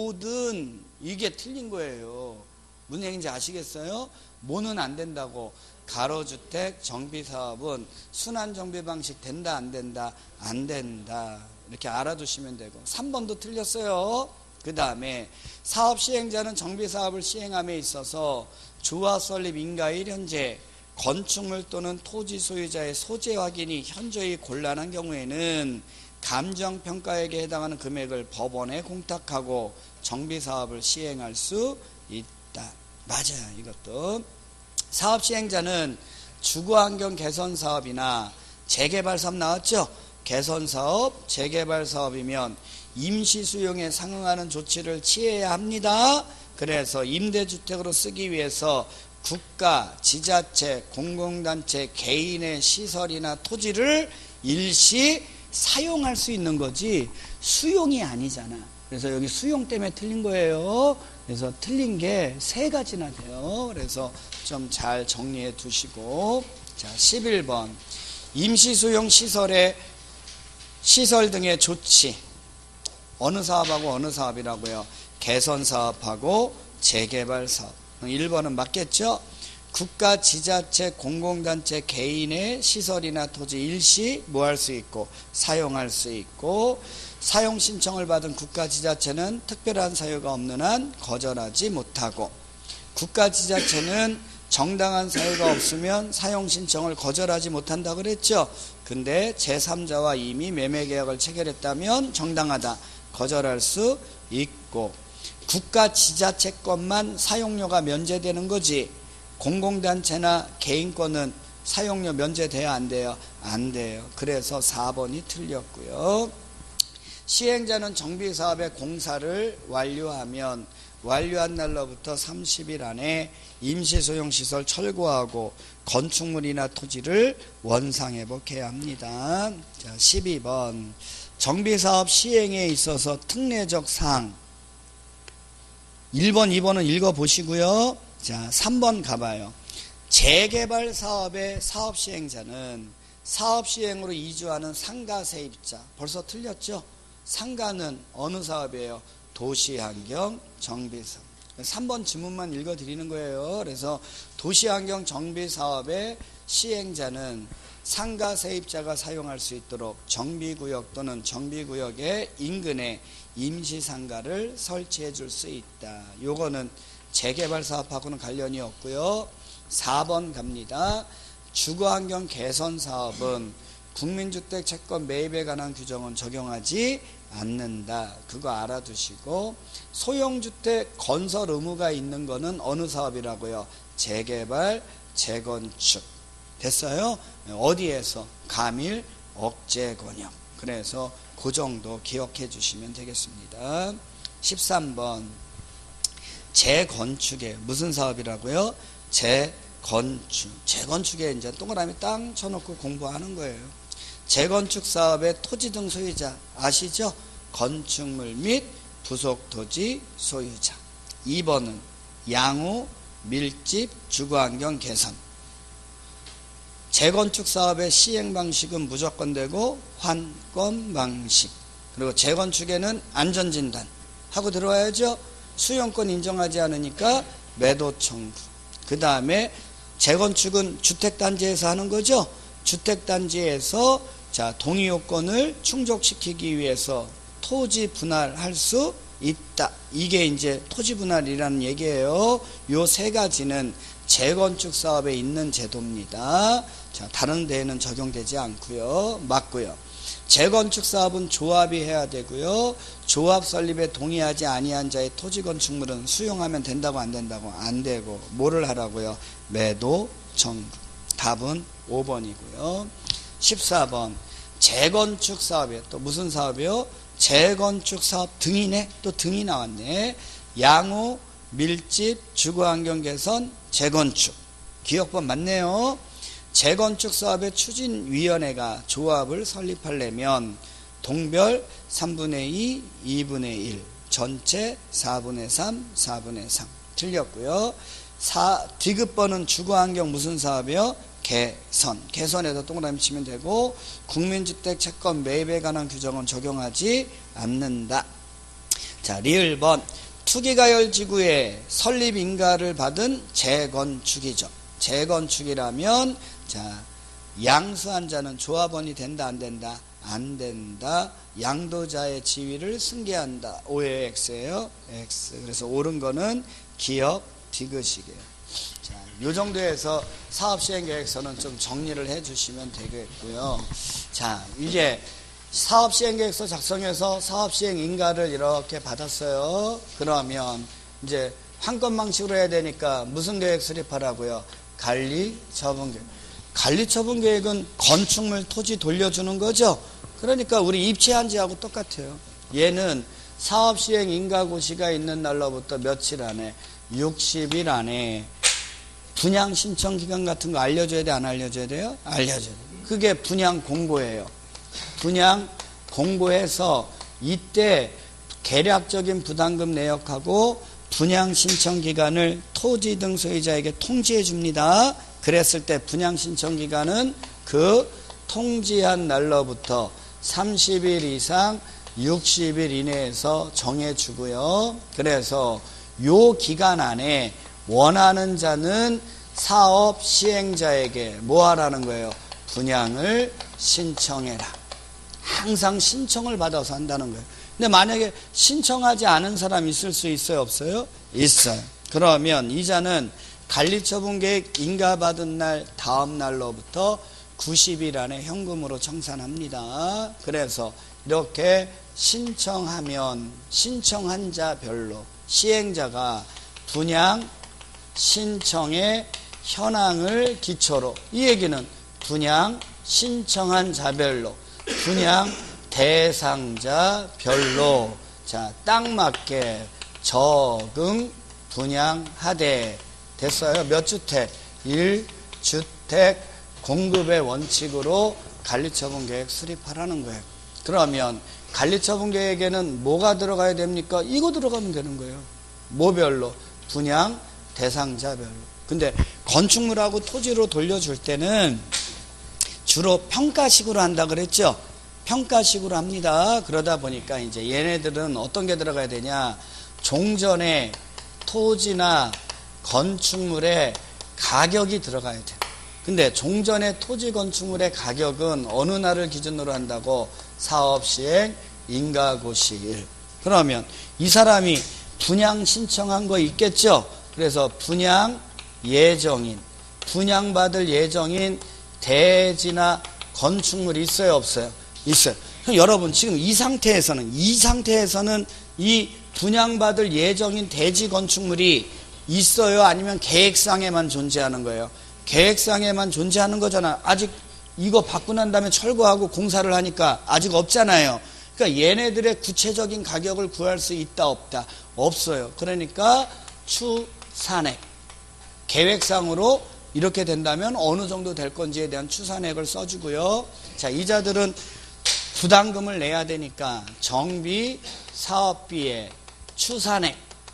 [SPEAKER 1] 모든, 이게 틀린 거예요. 무슨 얘기인지 아시겠어요? 뭐는 안 된다고. 가로주택 정비 사업은 순환 정비 방식 된다 안 된다? 안 된다. 이렇게 알아두시면 되고. 삼 번도 틀렸어요. 그 다음에 사업 시행자는 정비 사업을 시행함에 있어서 조합 설립 인가일 현재 건축물 또는 토지 소유자의 소재 확인이 현저히 곤란한 경우에는 감정평가액에 해당하는 금액을 법원에 공탁하고 정비 사업을 시행할 수 있다. 맞아요. 이것도. 사업 시행자는 주거환경 개선 사업이나 재개발 사업 나왔죠? 개선 사업, 재개발 사업이면 임시 수용에 상응하는 조치를 취해야 합니다. 그래서 임대주택으로 쓰기 위해서 국가, 지자체, 공공단체, 개인의 시설이나 토지를 일시 사용할 수 있는 거지 수용이 아니잖아. 그래서 여기 수용 때문에 틀린 거예요. 그래서 틀린 게 세 가지나 돼요. 그래서 좀 잘 정리해 두시고. 자, 십일 번. 임시수용 시설의 시설 등의 조치. 어느 사업하고 어느 사업이라고요? 개선사업하고 재개발사업. 일 번은 맞겠죠? 국가, 지자체, 공공단체, 개인의 시설이나 토지 일시 뭐 할 수 있고 사용할 수 있고, 사용 신청을 받은 국가, 지자체는 특별한 사유가 없는 한 거절하지 못하고, 국가, 지자체는 정당한 사유가 없으면 사용 신청을 거절하지 못한다 그랬죠. 근데 제삼자와 이미 매매 계약을 체결했다면 정당하다. 거절할 수 있고, 국가, 지자체 것만 사용료가 면제되는 거지 공공단체나 개인권은 사용료 면제돼야 안 돼요? 안 돼요. 그래서 사 번이 틀렸고요. 시행자는 정비사업의 공사를 완료하면 완료한 날로부터 삼십 일 안에 임시소용시설 철거하고 건축물이나 토지를 원상회복해야 합니다. 자, 십이 번 정비사업 시행에 있어서 특례적 사항 일 번, 이 번은 읽어보시고요. 자, 삼 번 가봐요. 재개발 사업의 사업 시행자는 사업 시행으로 이주하는 상가 세입자. 벌써 틀렸죠? 상가는 어느 사업이에요? 도시환경 정비사업. 삼 번 지문만 읽어드리는 거예요. 그래서 도시환경 정비사업의 시행자는 상가 세입자가 사용할 수 있도록 정비구역 또는 정비구역의 인근에 임시상가를 설치해 줄 수 있다. 요거는 재개발 사업하고는 관련이 없고요. 사 번 갑니다. 주거환경 개선 사업은 국민주택 채권 매입에 관한 규정은 적용하지 않는다. 그거 알아두시고 소형주택 건설 의무가 있는 거는 어느 사업이라고요? 재개발, 재건축. 됐어요? 어디에서? 가밀, 억제권역. 그래서 그 정도 기억해 주시면 되겠습니다. 십삼 번 재건축에 무슨 사업이라고요? 재건축. 재건축에 이제 동그라미 땅 쳐놓고 공부하는 거예요. 재건축 사업의 토지 등 소유자 아시죠? 건축물 및 부속 토지 소유자. 이 번은 양호, 밀집, 주거환경 개선. 재건축 사업의 시행 방식은 무조건 되고 환권 방식. 그리고 재건축에는 안전진단 하고 들어와야죠. 수용권 인정하지 않으니까 매도 청구. 그 다음에 재건축은 주택단지에서 하는 거죠. 주택단지에서 자 동의요건을 충족시키기 위해서 토지 분할할 수 있다. 이게 이제 토지 분할이라는 얘기예요. 요 세 가지는 재건축 사업에 있는 제도입니다. 자, 다른 데에는 적용되지 않고요. 맞고요. 재건축 사업은 조합이 해야 되고요. 조합 설립에 동의하지 아니한 자의 토지 건축물은 수용하면 된다고 안 된다고? 안 되고. 뭐를 하라고요? 매도 청구. 답은 오 번이고요. 십사 번 재건축 사업이에요. 또 무슨 사업이요? 재건축 사업 등이네. 또 등이 나왔네. 양호, 밀집, 주거환경 개선, 재건축. 기억법 맞네요. 재건축 사업의 추진위원회가 조합을 설립하려면 동별 삼분의 이, 이분의 일, 전체 사분의 삼, 사분의 삼. 틀렸고요. 사, 디귿번은 주거환경 무슨 사업이요? 개선. 개선에다 동그라미 치면 되고 국민주택 채권 매입에 관한 규정은 적용하지 않는다. 자, 리을번 투기가열지구에 설립인가를 받은 재건축이죠. 재건축이라면 자 양수한 자는 조합원이 된다 안 된다? 안 된다. 양도자의 지위를 승계한다. 오의 X예요. X. 그래서 옳은 거는 기억 디귿이게요. 자, 요 정도에서 사업시행계획서는 좀 정리를 해 주시면 되겠고요. 자, 이제 사업시행계획서 작성해서 사업시행인가를 이렇게 받았어요. 그러면 이제 환권 방식으로 해야 되니까 무슨 계획 수립하라고요? 관리처분계획. 관리처분계획은 건축물 토지 돌려주는 거죠. 그러니까 우리 입체한지하고 똑같아요. 얘는 사업시행인가고시가 있는 날로부터 며칠 안에 육십 일 안에 분양 신청 기간 같은 거 알려줘야 돼, 안 알려줘야 돼요? 알려줘야 돼요. 그게 분양 공고예요. 분양 공고해서 이때 계략적인 부담금 내역하고 분양 신청 기간을 토지 등 소유자에게 통지해 줍니다. 그랬을 때 분양 신청 기간은 그 통지한 날로부터 삼십 일 이상 육십 일 이내에서 정해 주고요. 그래서 요 기간 안에 원하는 자는 사업 시행자에게 뭐 하라는 거예요? 분양을 신청해라. 항상 신청을 받아서 한다는 거예요. 근데 만약에 신청하지 않은 사람이 있을 수 있어요? 없어요? 있어요. 그러면 이자는 관리처분계획 인가받은 날 다음 날로부터 구십 일 안에 현금으로 청산합니다. 그래서 이렇게 신청하면 신청한 자별로 시행자가 분양 신청의 현황을 기초로 이 얘기는 분양 신청한 자별로 분양 대상자별로 자, 딱 맞게 적응 분양하되 됐어요. 몇 주택? 일 주택 공급의 원칙으로 관리처분 계획 수립하라는 거예요. 그러면 관리처분 계획에는 뭐가 들어가야 됩니까? 이거 들어가면 되는 거예요. 뭐별로? 분양 대상자별로. 근데 건축물하고 토지로 돌려줄 때는 주로 평가식으로 한다 그랬죠? 평가식으로 합니다. 그러다 보니까 이제 얘네들은 어떤 게 들어가야 되냐? 종전에 토지나 건축물의 가격이 들어가야 돼. 근데 종전의 토지 건축물의 가격은 어느 날을 기준으로 한다고? 사업시행 인가고시일. 그러면 이 사람이 분양 신청한 거 있겠죠? 그래서 분양 예정인, 분양받을 예정인 대지나 건축물이 있어요, 없어요? 있어요. 그럼 여러분 지금 이 상태에서는 이 상태에서는 이 분양받을 예정인 대지 건축물이 있어요? 아니면 계획상에만 존재하는 거예요? 계획상에만 존재하는 거잖아. 아직 이거 받고 난 다음에 철거하고 공사를 하니까 아직 없잖아요. 그러니까 얘네들의 구체적인 가격을 구할 수 있다 없다? 없어요. 그러니까 추산액, 계획상으로 이렇게 된다면 어느 정도 될 건지에 대한 추산액을 써주고요. 자, 이자들은 부담금을 내야 되니까 정비, 사업비의 추산액,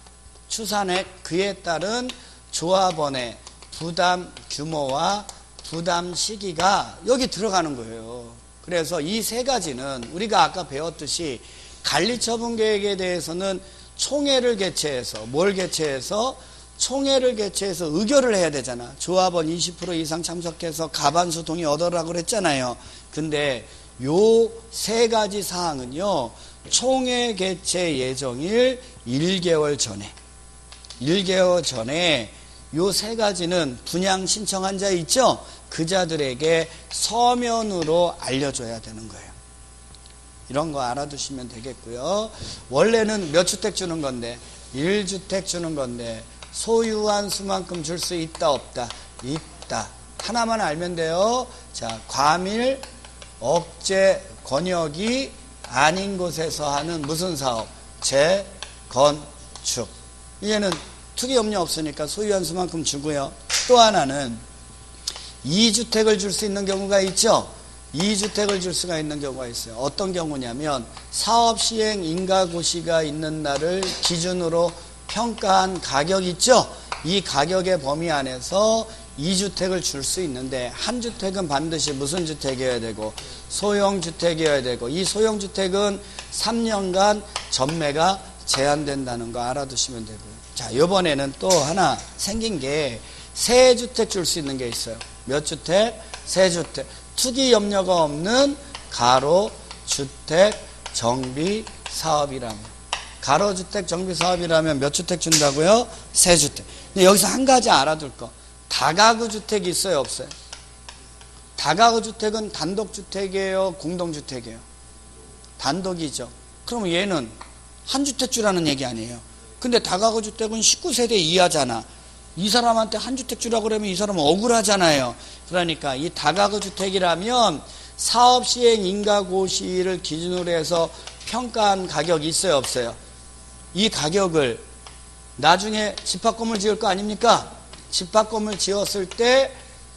[SPEAKER 1] 추산액 그에 따른 조합원의 부담 규모와 부담 시기가 여기 들어가는 거예요. 그래서 이 세 가지는 우리가 아까 배웠듯이 관리처분 계획에 대해서는 총회를 개최해서 뭘 개최해서 총회를 개최해서 의결을 해야 되잖아. 조합원 이십 퍼센트 이상 참석해서 가반수 동의 얻으라고 그랬잖아요. 근데 요 세 가지 사항은요, 총회 개최 예정일 일 개월 전에 일 개월 전에 요 세 가지는 분양 신청한 자 있죠? 그 자들에게 서면으로 알려줘야 되는 거예요. 이런 거 알아두시면 되겠고요. 원래는 몇 주택 주는 건데? 일 주택 주는 건데 소유한 수만큼 줄 수 있다 없다? 있다. 하나만 알면 돼요. 자, 과밀 억제 권역이 아닌 곳에서 하는 무슨 사업? 재건축. 얘는 투기 염려 없으니까 소유한 수만큼 주고요. 또 하나는 이 주택을 줄 수 있는 경우가 있죠. 이 주택을 줄 수가 있는 경우가 있어요. 어떤 경우냐면 사업시행 인가고시가 있는 날을 기준으로 평가한 가격 있죠. 이 가격의 범위 안에서 이 주택을 줄 수 있는데 한 주택은 반드시 무슨 주택이어야 되고 소형주택이어야 되고 이 소형주택은 삼 년간 전매가 제한된다는 거 알아두시면 되고요. 자, 이번에는 또 하나 생긴 게 세 주택 줄 수 있는 게 있어요. 몇 주택? 세 주택. 투기 염려가 없는 가로주택 정비사업이라면 가로주택 정비사업이라면 몇 주택 준다고요? 세 주택. 근데 여기서 한 가지 알아둘 거. 다가구 주택이 있어요, 없어요? 다가구 주택은 단독주택이에요, 공동주택이에요? 단독이죠. 그럼 얘는 한 주택 주라는 얘기 아니에요. 근데 다가구 주택은 십구 세대 이하잖아. 이 사람한테 한 주택 주라고 그러면 이 사람은 억울하잖아요. 그러니까 이 다가구 주택이라면 사업시행 인가고시를 기준으로 해서 평가한 가격이 있어요, 없어요? 이 가격을 나중에 집합건물 지을 거 아닙니까? 집합건물 지었을 때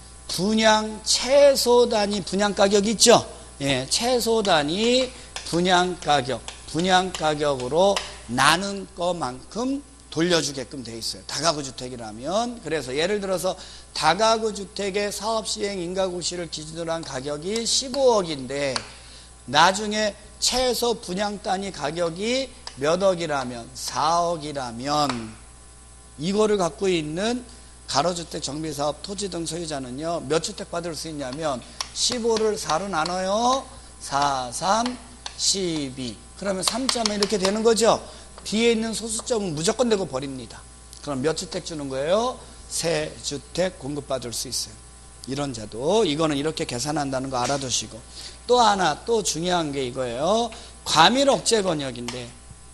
[SPEAKER 1] 분양 최소 단위 분양 가격 있죠? 예, 최소 단위 분양 가격, 분양 가격으로 나눈 것만큼 돌려주게끔 돼 있어요. 다가구 주택이라면. 그래서 예를 들어서 다가구 주택의 사업시행 인가고시를 기준으로 한 가격이 십오억인데 나중에 최소 분양 단위 가격이 몇 억이라면 사억이라면 이거를 갖고 있는 가로주택 정비사업 토지 등 소유자는요 몇 주택 받을 수 있냐면 십오를 사로 나눠요. 사, 삼, 십이. 그러면 삼 점에 이렇게 되는 거죠. 뒤에 있는 소수점은 무조건 내고 버립니다. 그럼 몇 주택 주는 거예요? 세 주택 공급받을 수 있어요. 이런 자도 이거는 이렇게 계산한다는 거 알아두시고 또 하나 또 중요한 게 이거예요. 과밀 억제 권역인데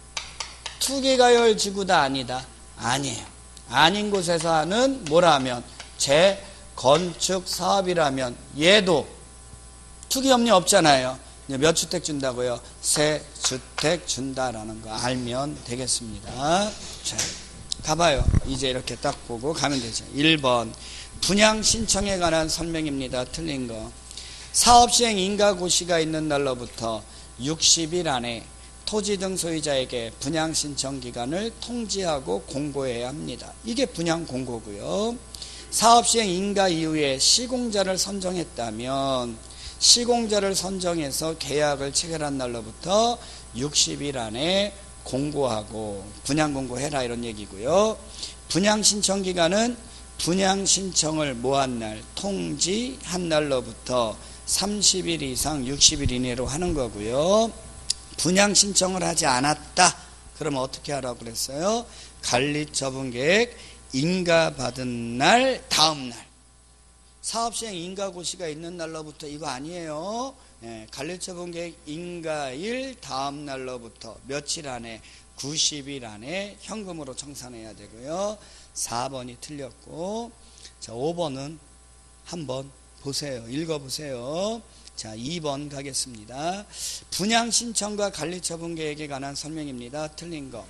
[SPEAKER 1] 투기가열 지구다 아니다? 아니에요. 아닌 곳에서 하는 뭐라면 재건축 사업이라면 얘도 투기 염려 없잖아요. 몇 주택 준다고요? 세 주택 준다라는 거 알면 되겠습니다. 자, 가봐요. 이제 이렇게 딱 보고 가면 되죠. 일 번 분양 신청에 관한 설명입니다. 틀린 거. 사업시행 인가고시가 있는 날로부터 육십 일 안에 토지 등 소유자에게 분양 신청 기간을 통지하고 공고해야 합니다. 이게 분양 공고고요. 사업시행 인가 이후에 시공자를 선정했다면 시공자를 선정해서 계약을 체결한 날로부터 육십 일 안에 공고하고 분양 공고해라 이런 얘기고요. 분양 신청 기간은 분양 신청을 뭐한 날 통지한 날로부터 삼십 일 이상 육십 일 이내로 하는 거고요. 분양 신청을 하지 않았다. 그러면 어떻게 하라고 그랬어요? 관리처분계획 인가받은 날 다음 날. 사업시행 인가고시가 있는 날로부터 이거 아니에요. 예, 관리처분계획 인가일 다음 날로부터 며칠 안에 구십 일 안에 현금으로 청산해야 되고요. 사 번이 틀렸고, 자, 오 번은 한번 보세요. 읽어보세요. 자, 이 번 가겠습니다. 분양신청과 관리처분계획에 관한 설명입니다. 틀린 거.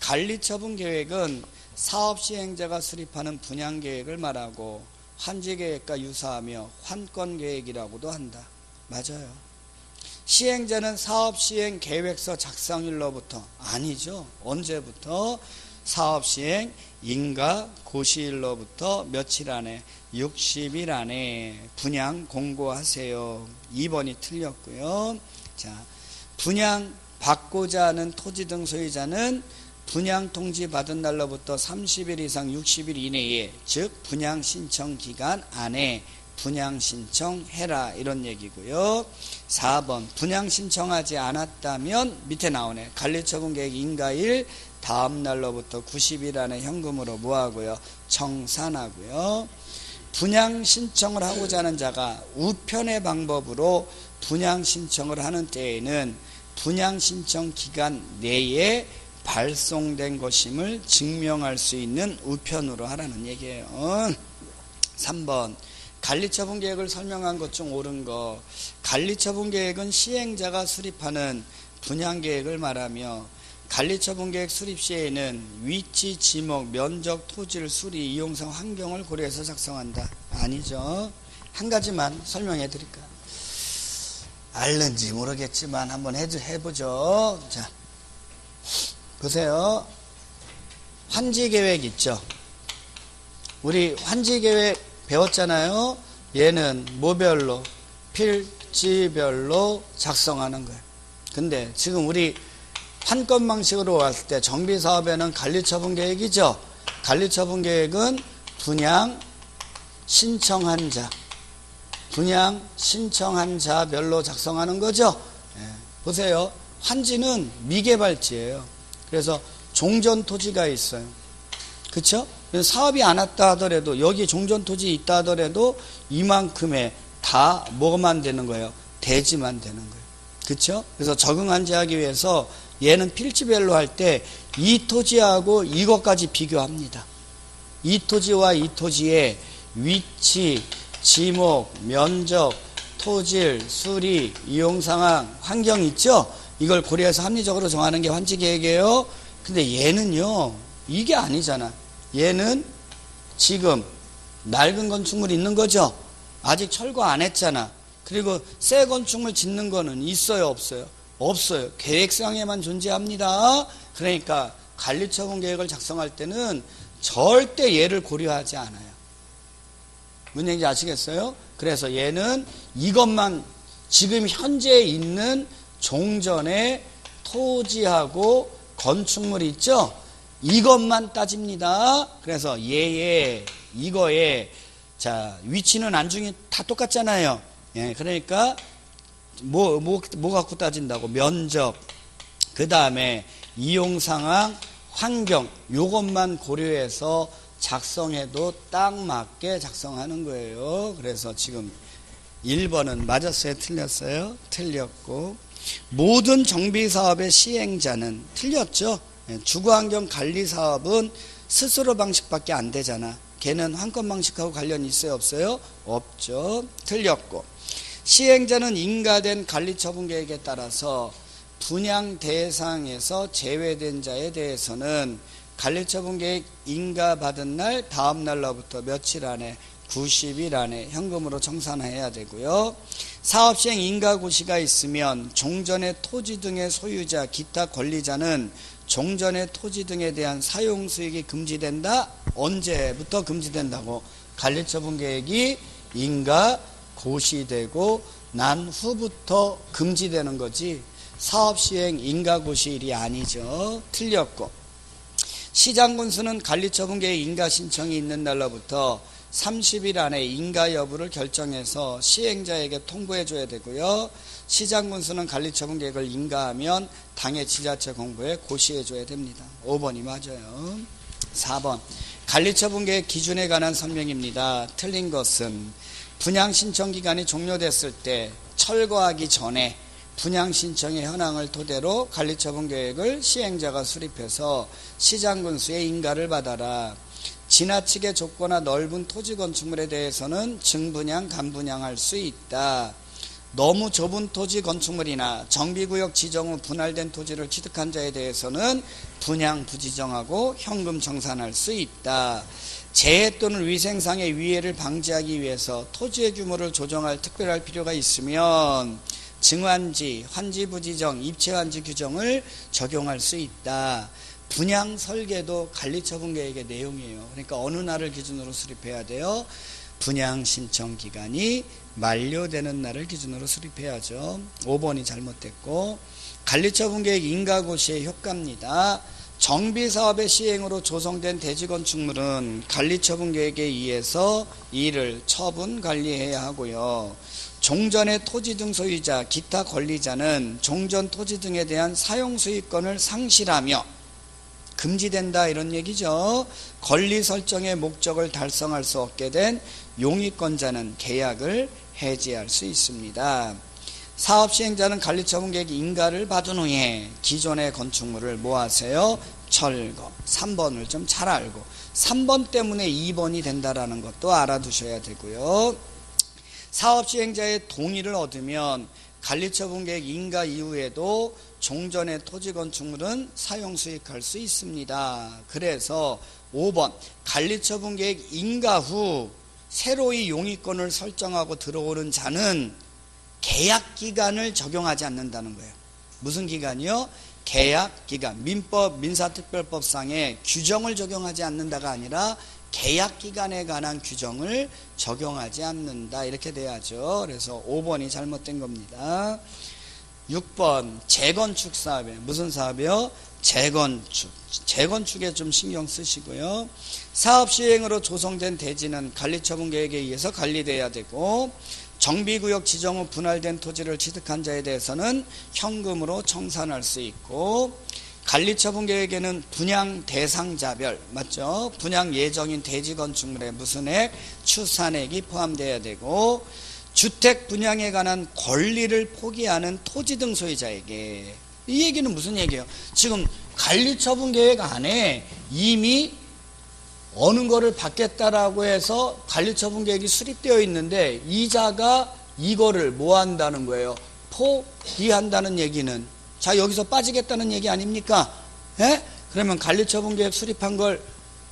[SPEAKER 1] 관리처분계획은 사업시행자가 수립하는 분양계획을 말하고 환지계획과 유사하며 환권계획이라고도 한다. 맞아요. 시행자는 사업시행계획서 작성일로부터 아니죠. 언제부터? 사업시행 인가고시일로부터 며칠 안에 육십 일 안에 분양 공고하세요. 이 번이 틀렸고요. 자, 분양 받고자 하는 토지 등 소유자는 분양 통지 받은 날로부터 삼십 일 이상 육십 일 이내에, 즉 분양 신청 기간 안에 분양 신청해라 이런 얘기고요. 사 번 분양 신청하지 않았다면 밑에 나오네. 관리처분계획 인가일 다음 날로부터 구십 일 안에 현금으로 뭐하고요? 청산하고요. 분양 신청을 하고자 하는 자가 우편의 방법으로 분양 신청을 하는 때에는 분양 신청 기간 내에 발송된 것임을 증명할 수 있는 우편으로 하라는 얘기예요. 삼 번 관리처분계획을 설명한 것 중 옳은 거. 관리처분계획은 시행자가 수립하는 분양계획을 말하며 관리처분계획 수립 시에는 위치, 지목, 면적, 토지를 수리, 이용상, 환경을 고려해서 작성한다. 아니죠. 한 가지만 설명해 드릴까요? 알는지 모르겠지만 한번 해보죠. 자, 보세요. 환지계획 있죠. 우리 환지계획 배웠잖아요. 얘는 뭐별로? 필지별로 작성하는 거예요. 근데 지금 우리 환권 방식으로 왔을 때 정비사업에는 관리처분계획이죠. 관리처분계획은 분양 신청한 자, 분양 신청한 자별로 작성하는 거죠. 예, 보세요. 환지는 미개발지예요. 그래서 종전토지가 있어요. 그렇죠? 사업이 안 왔다 하더라도 여기 종전토지 있다 하더라도 이만큼에 다 뭐만 되는 거예요? 대지만 되는 거예요. 그렇죠? 그래서 적응한지하기 위해서 얘는 필지별로 할 때 이 토지하고 이것까지 비교합니다. 이 토지와 이 토지의 위치, 지목, 면적, 토질, 수리, 이용상황, 환경 있죠? 이걸 고려해서 합리적으로 정하는 게 환지계획이에요. 근데 얘는요, 이게 아니잖아. 얘는 지금 낡은 건축물이 있는 거죠. 아직 철거 안 했잖아. 그리고 새 건축물 짓는 거는 있어요, 없어요? 없어요. 계획상에만 존재합니다. 그러니까 관리처분 계획을 작성할 때는 절대 얘를 고려하지 않아요. 무슨 얘기인지 아시겠어요? 그래서 얘는 이것만 지금 현재 있는 종전의 토지하고 건축물이 있죠? 이것만 따집니다. 그래서 얘의 이거의 자 위치는 안중이 다 똑같잖아요. 예, 그러니까 뭐, 뭐, 뭐 갖고 따진다고? 면적, 그 다음에 이용상황, 환경, 요것만 고려해서 작성해도 딱 맞게 작성하는 거예요. 그래서 지금 일 번은 맞았어요? 틀렸어요? 틀렸고, 모든 정비사업의 시행자는 틀렸죠? 주거환경관리사업은 스스로 방식밖에 안 되잖아. 걔는 환권 방식하고 관련이 있어요? 없어요? 없죠. 틀렸고, 시행자는 인가된 관리처분계획에 따라서 분양 대상에서 제외된 자에 대해서는 관리처분계획 인가받은 날 다음 날로부터 며칠 안에 구십 일 안에 현금으로 청산해야 되고요. 사업시행 인가고시가 있으면 종전의 토지 등의 소유자 기타 권리자는 종전의 토지 등에 대한 사용수익이 금지된다. 언제부터 금지된다고? 관리처분계획이 인가고시되고 난 후부터 금지되는 거지 사업시행 인가고시일이 아니죠. 틀렸고, 시장군수는 관리처분계획 인가신청이 있는 날로부터 삼십 일 안에 인가 여부를 결정해서 시행자에게 통보해 줘야 되고요. 시장군수는 관리처분계획을 인가하면 당해 지자체 공고에 고시해 줘야 됩니다. 오 번이 맞아요. 사 번 관리처분계획 기준에 관한 설명입니다. 틀린 것은 분양신청기간이 종료됐을 때 철거하기 전에 분양신청의 현황을 토대로 관리처분계획을 시행자가 수립해서 시장군수의 인가를 받아라. 지나치게 좁거나 넓은 토지 건축물에 대해서는 증분양, 감분양할 수 있다. 너무 좁은 토지 건축물이나 정비구역 지정 후 분할된 토지를 취득한 자에 대해서는 분양 부지정하고 현금 청산할 수 있다. 재해 또는 위생상의 위해를 방지하기 위해서 토지의 규모를 조정할 특별할 필요가 있으면 증환지, 환지 부지정, 입체환지 규정을 적용할 수 있다. 분양 설계도 관리처분계획의 내용이에요. 그러니까 어느 날을 기준으로 수립해야 돼요? 분양 신청 기간이 만료되는 날을 기준으로 수립해야죠. 오 번이 잘못됐고, 관리처분계획 인가고시의 효과입니다. 정비사업의 시행으로 조성된 대지건축물은 관리처분계획에 의해서 이를 처분 관리해야 하고요. 종전의 토지 등 소유자, 기타 권리자는 종전 토지 등에 대한 사용수익권을 상실하며 금지된다 이런 얘기죠. 권리 설정의 목적을 달성할 수 없게 된 용의권자는 계약을 해지할 수 있습니다. 사업시행자는 관리처분계획 인가를 받은 후에 기존의 건축물을 뭐 하세요? 철거. 삼 번을 좀 잘 알고, 삼 번 때문에 이 번이 된다라는 것도 알아두셔야 되고요. 사업시행자의 동의를 얻으면 관리처분계획 인가 이후에도 종전의 토지 건축물은 사용수익할 수 있습니다. 그래서 오 번 관리처분계획 인가 후 새로이 용의권을 설정하고 들어오는 자는 계약기간을 적용하지 않는다는 거예요. 무슨 기간이요? 계약기간. 민법, 민사특별법상의 규정을 적용하지 않는다가 아니라 계약기간에 관한 규정을 적용하지 않는다 이렇게 돼야죠. 그래서 오 번이 잘못된 겁니다. 육 번 재건축 사업에 무슨 사업이요? 재건축. 재건축에 좀 신경 쓰시고요. 사업 시행으로 조성된 대지는 관리처분계획에 의해서 관리돼야 되고, 정비구역 지정 후 분할된 토지를 취득한 자에 대해서는 현금으로 청산할 수 있고, 관리처분계획에는 분양 대상자별, 맞죠? 분양 예정인 대지 건축물에 무슨 액? 추산액이 포함돼야 되고, 주택 분양에 관한 권리를 포기하는 토지 등 소유자에게, 이 얘기는 무슨 얘기예요? 지금 관리처분계획 안에 이미 어느 거를 받겠다라고 해서 관리처분계획이 수립되어 있는데 이자가 이거를 뭐 한다는 거예요? 포기한다는 얘기는, 자 여기서 빠지겠다는 얘기 아닙니까? 예? 그러면 관리처분계획 수립한 걸,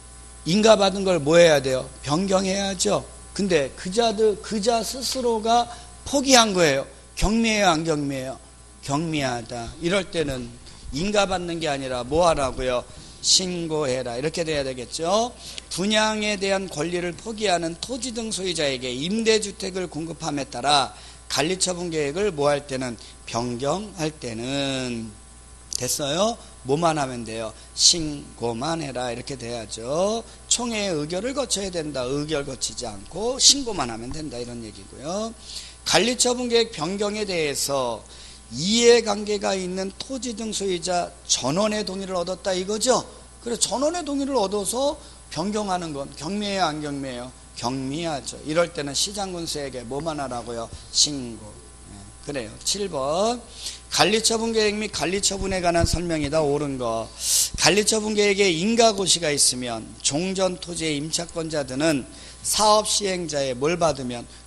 [SPEAKER 1] 인가받은 걸 뭐 해야 돼요? 변경해야죠. 근데 그자들, 그자 스스로가 포기한 거예요. 경미해요, 안 경미해요? 경미하다. 이럴 때는 인가받는 게 아니라 뭐 하라고요? 신고해라. 이렇게 돼야 되겠죠. 분양에 대한 권리를 포기하는 토지 등 소유자에게 임대주택을 공급함에 따라 관리처분계획을 뭐 할 때는, 변경할 때는, 됐어요? 뭐만 하면 돼요? 신고만 해라. 이렇게 돼야죠. 총회의 의결을 거쳐야 된다. 의결 거치지 않고 신고만 하면 된다. 이런 얘기고요. 관리처분계획 변경에 대해서 이해관계가 있는 토지 등 소유자 전원의 동의를 얻었다 이거죠. 그래서 전원의 동의를 얻어서 변경하는 건 경미해요, 안 경미해요? 경미하죠. 이럴 때는 시장군수에게 뭐만 하라고요? 신고. 네, 그래요. 칠 번 관리처분계획 및 관리처분에 관한 설명이다. 옳은 거. 관리처분계획에 인가고시가 있으면 종전 토지의 임차권자들은 사업시행자의 뭘 받으면?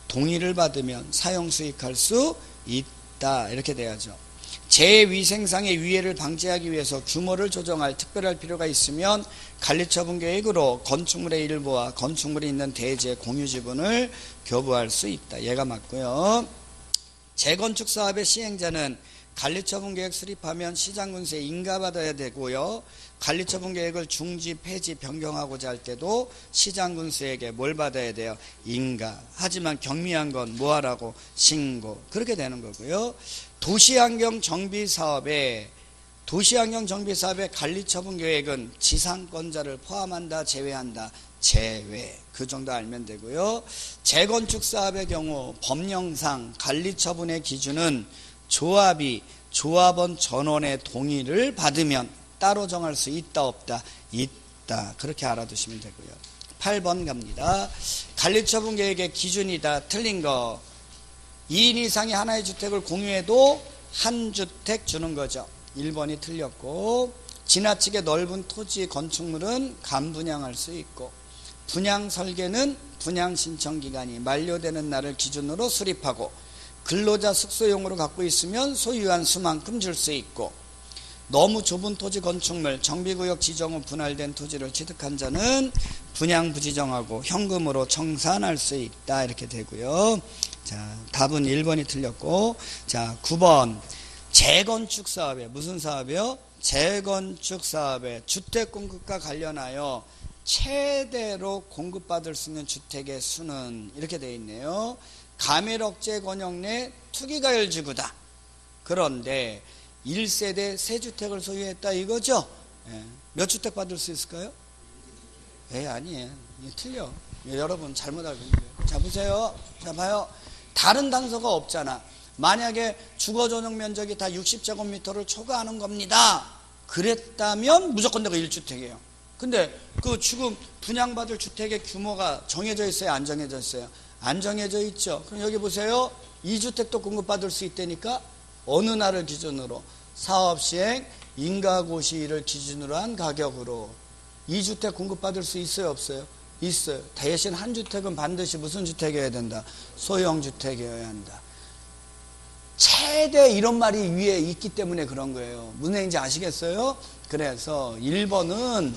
[SPEAKER 1] 동의를 받으면 사용 수익할 수 있다. 이렇게 돼야죠. 재위생상의 위해를 방지하기 위해서 규모를 조정할 특별할 필요가 있으면 관리처분 계획으로 건축물의 일부와 건축물이 있는 대지의 공유 지분을 교부할 수 있다. 얘가 맞고요. 재건축 사업의 시행자는 관리처분 계획 수립하면 시장군수에 인가받아야 되고요. 관리처분 계획을 중지, 폐지, 변경하고자 할 때도 시장군수에게 뭘 받아야 돼요? 인가. 하지만 경미한 건 뭐하라고? 신고. 그렇게 되는 거고요. 도시환경 정비 사업에 도시환경 정비 사업의 관리처분 계획은 지상권자를 포함한다, 제외한다. 제외. 그 정도 알면 되고요. 재건축 사업의 경우 법령상 관리처분의 기준은 조합이 조합원 전원의 동의를 받으면 따로 정할 수 있다, 없다? 있다. 그렇게 알아두시면 되고요. 팔 번 갑니다. 관리처분 계획의 기준이다. 틀린 거. 이 인 이상이 하나의 주택을 공유해도 한 주택 주는 거죠. 일 번이 틀렸고, 지나치게 넓은 토지 건축물은 간분양할 수 있고, 분양 설계는 분양 신청 기간이 만료되는 날을 기준으로 수립하고, 근로자 숙소용으로 갖고 있으면 소유한 수만큼 줄 수 있고, 너무 좁은 토지 건축물, 정비구역 지정 후 분할된 토지를 취득한 자는 분양 부지정하고 현금으로 청산할 수 있다. 이렇게 되고요. 자, 답은 일 번이 틀렸고, 자, 구 번. 재건축 사업에, 무슨 사업이요? 재건축 사업에 주택 공급과 관련하여 최대로 공급받을 수 있는 주택의 수는 이렇게 되어 있네요. 가밀억제 권역 내 투기가열지구다. 그런데 일 세대 세 주택을 소유했다 이거죠? 예. 몇 주택 받을 수 있을까요? 예, 아니에요. 예, 틀려. 예, 여러분 잘못 알고 있는 거예요. 자, 보세요. 자, 봐요. 다른 단서가 없잖아. 만약에 주거전용 면적이 다 육십 제곱미터를 초과하는 겁니다. 그랬다면 무조건 내가 일 주택이에요. 근데 그 지금 분양받을 주택의 규모가 정해져 있어요? 안 정해져 있어요? 안 정해져 있죠. 그럼 여기 보세요. 이 주택도 공급받을 수 있다니까 어느 날을 기준으로? 사업시행 인가고시일을 기준으로 한 가격으로 이 주택 공급받을 수 있어요? 없어요? 있어요. 대신 한 주택은 반드시 무슨 주택이어야 된다? 소형주택이어야 한다. 최대 이런 말이 위에 있기 때문에 그런 거예요. 무슨 얘기인지 아시겠어요? 그래서 일 번은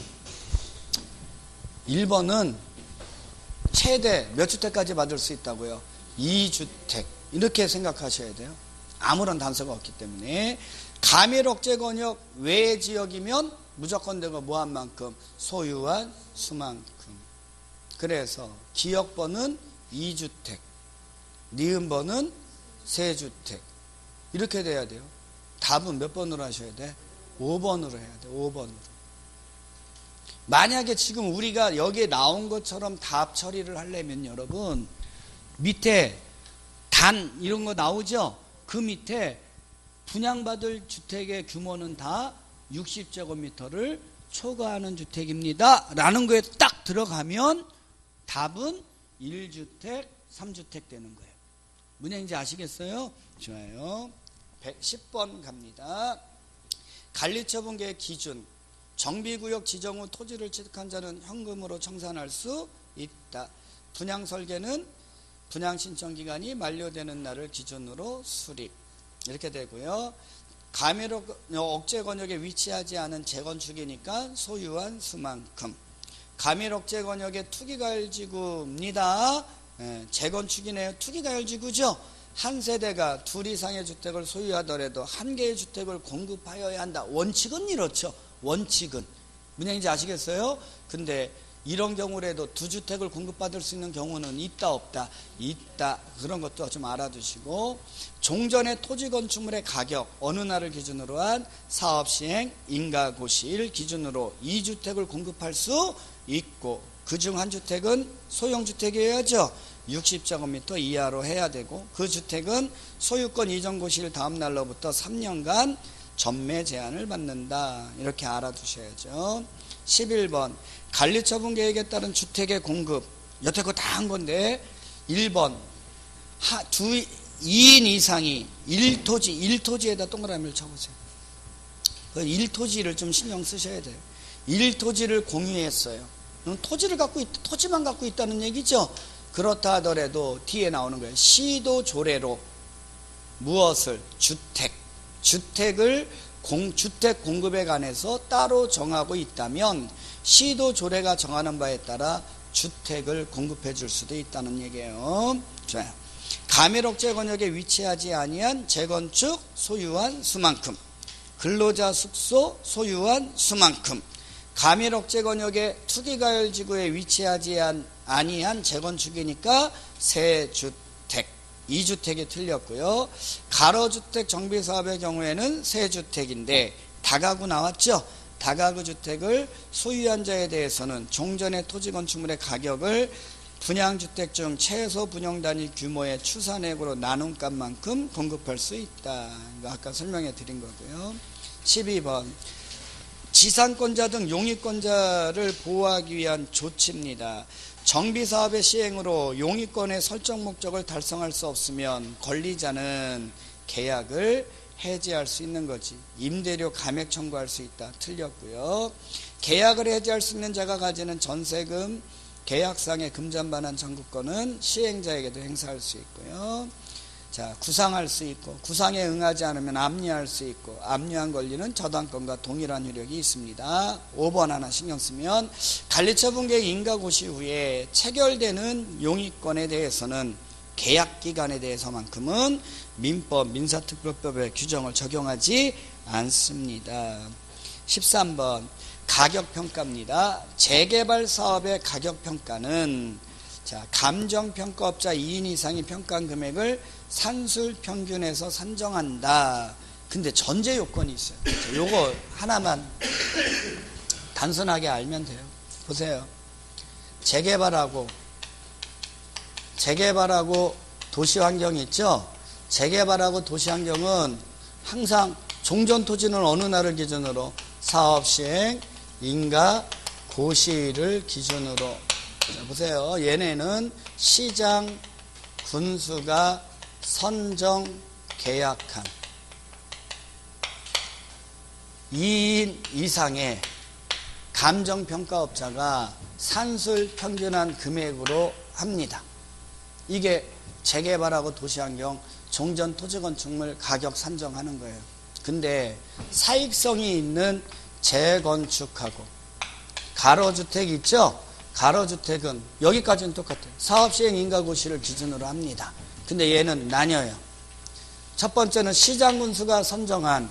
[SPEAKER 1] 일 번은 최대 몇 주택까지 받을 수 있다고요? 이 주택. 이렇게 생각하셔야 돼요. 아무런 단서가 없기 때문에. 가밀억제 권역 외 지역이면 무조건 내가 뭐한 만큼? 소유한 수만큼. 그래서 기역번은 이 주택, 니은번은 세 주택. 이렇게 돼야 돼요. 답은 몇 번으로 하셔야 돼? 오 번으로 해야 돼. 오 번으로. 만약에 지금 우리가 여기에 나온 것처럼 답 처리를 하려면 여러분 밑에 단 이런 거 나오죠? 그 밑에 분양받을 주택의 규모는 다 육십 제곱미터를 초과하는 주택입니다 라는 거에 딱 들어가면 답은 일 주택, 삼 주택 되는 거예요. 무슨 얘기인지 아시겠어요? 좋아요. 십 번 갑니다. 관리처분 계획 기준. 정비구역 지정 후 토지를 취득한 자는 현금으로 청산할 수 있다. 분양 설계는 분양 신청 기간이 만료되는 날을 기준으로 수립. 이렇게 되고요. 가밀억제 권역에 위치하지 않은 재건축이니까 소유한 수만큼. 가밀억제 권역의 투기가열지구입니다. 예, 재건축이네요. 투기가열지구죠. 한 세대가 둘 이상의 주택을 소유하더라도 한 개의 주택을 공급하여야 한다. 원칙은 이렇죠. 원칙은. 무슨 얘기인지 아시겠어요? 근데 이런 경우라도 두 주택을 공급받을 수 있는 경우는 있다 없다? 있다. 그런 것도 좀 알아두시고, 종전의 토지 건축물의 가격 어느 날을 기준으로 한 사업시행 인가고시일 기준으로 이 주택을 공급할 수 있고, 그중 한 주택은 소형주택이어야죠. 육십 제곱미터 이하로 해야 되고, 그 주택은 소유권 이전 고시일 다음 날로부터 삼 년간 전매 제한을 받는다. 이렇게 알아두셔야죠. 십일 번. 관리처분 계획에 따른 주택의 공급. 여태껏 다 한 건데, 일 번. 하, 두, 이 인 이상이 일 토지, 일 토지에다 동그라미를 쳐보세요. 그 일 토지를 좀 신경 쓰셔야 돼요. 일 토지를 공유했어요. 토지를 갖고 있, 토지만 갖고 있다는 얘기죠. 그렇다 하더라도 뒤에 나오는 거예요. 시도 조례로 무엇을? 주택. 주택을 공, 주택 공급에 관해서 따로 정하고 있다면 시도 조례가 정하는 바에 따라 주택을 공급해 줄 수도 있다는 얘기예요. 좋아요. 가밀옥제 권역에 위치하지 아니한 재건축 소유한 수만큼, 근로자 숙소 소유한 수만큼, 가밀옥제 권역의 투기가열지구에 위치하지 아니한 재건축이니까 세주택, 이주택이 틀렸고요. 가로주택 정비사업의 경우에는 세주택인데 다가구 나왔죠. 다가구 주택을 소유한 자에 대해서는 종전의 토지건축물의 가격을 분양주택 중 최소 분양단위 규모의 추산액으로 나눈 값만큼 공급할 수 있다. 이거 아까 설명해 드린 거고요. 십이 번 지상권자 등 용익권자를 보호하기 위한 조치입니다. 정비사업의 시행으로 용익권의 설정 목적을 달성할 수 없으면 권리자는 계약을 해지할 수 있는 거지. 임대료 감액 청구할 수 있다. 틀렸고요. 계약을 해지할 수 있는 자가 가지는 전세금, 계약상의 금전반환 청구권은 시행자에게도 행사할 수 있고요. 자, 구상할 수 있고, 구상에 응하지 않으면 압류할 수 있고, 압류한 권리는 저당권과 동일한 효력이 있습니다. 오 번 하나 신경 쓰면 관리처분계획 인가고시 후에 체결되는 용익권에 대해서는 계약기간에 대해서만큼은 민법, 민사특별법의 규정을 적용하지 않습니다. 십삼 번 가격평가입니다. 재개발 사업의 가격평가는 자, 감정평가업자 이 인 이상이 평가한 금액을 산술평균에서 산정한다. 근데 전제 요건이 있어요. 자, 요거 하나만 단순하게 알면 돼요. 보세요. 재개발하고 재개발하고 도시환경이 있죠. 재개발하고 도시환경은 항상 종전토지는 어느 날을 기준으로? 사업시행, 인가, 고시를 기준으로. 자, 보세요. 얘네는 시장 군수가 선정 계약한 이 인 이상의 감정평가업자가 산술 평균한 금액으로 합니다. 이게 재개발하고 도시환경 종전 토지건축물 가격 산정하는 거예요. 근데 사익성이 있는 재건축하고 가로주택 있죠? 가로주택은 여기까지는 똑같아요. 사업시행 인가고시를 기준으로 합니다. 근데 얘는 나뉘어요. 첫 번째는 시장군수가 선정한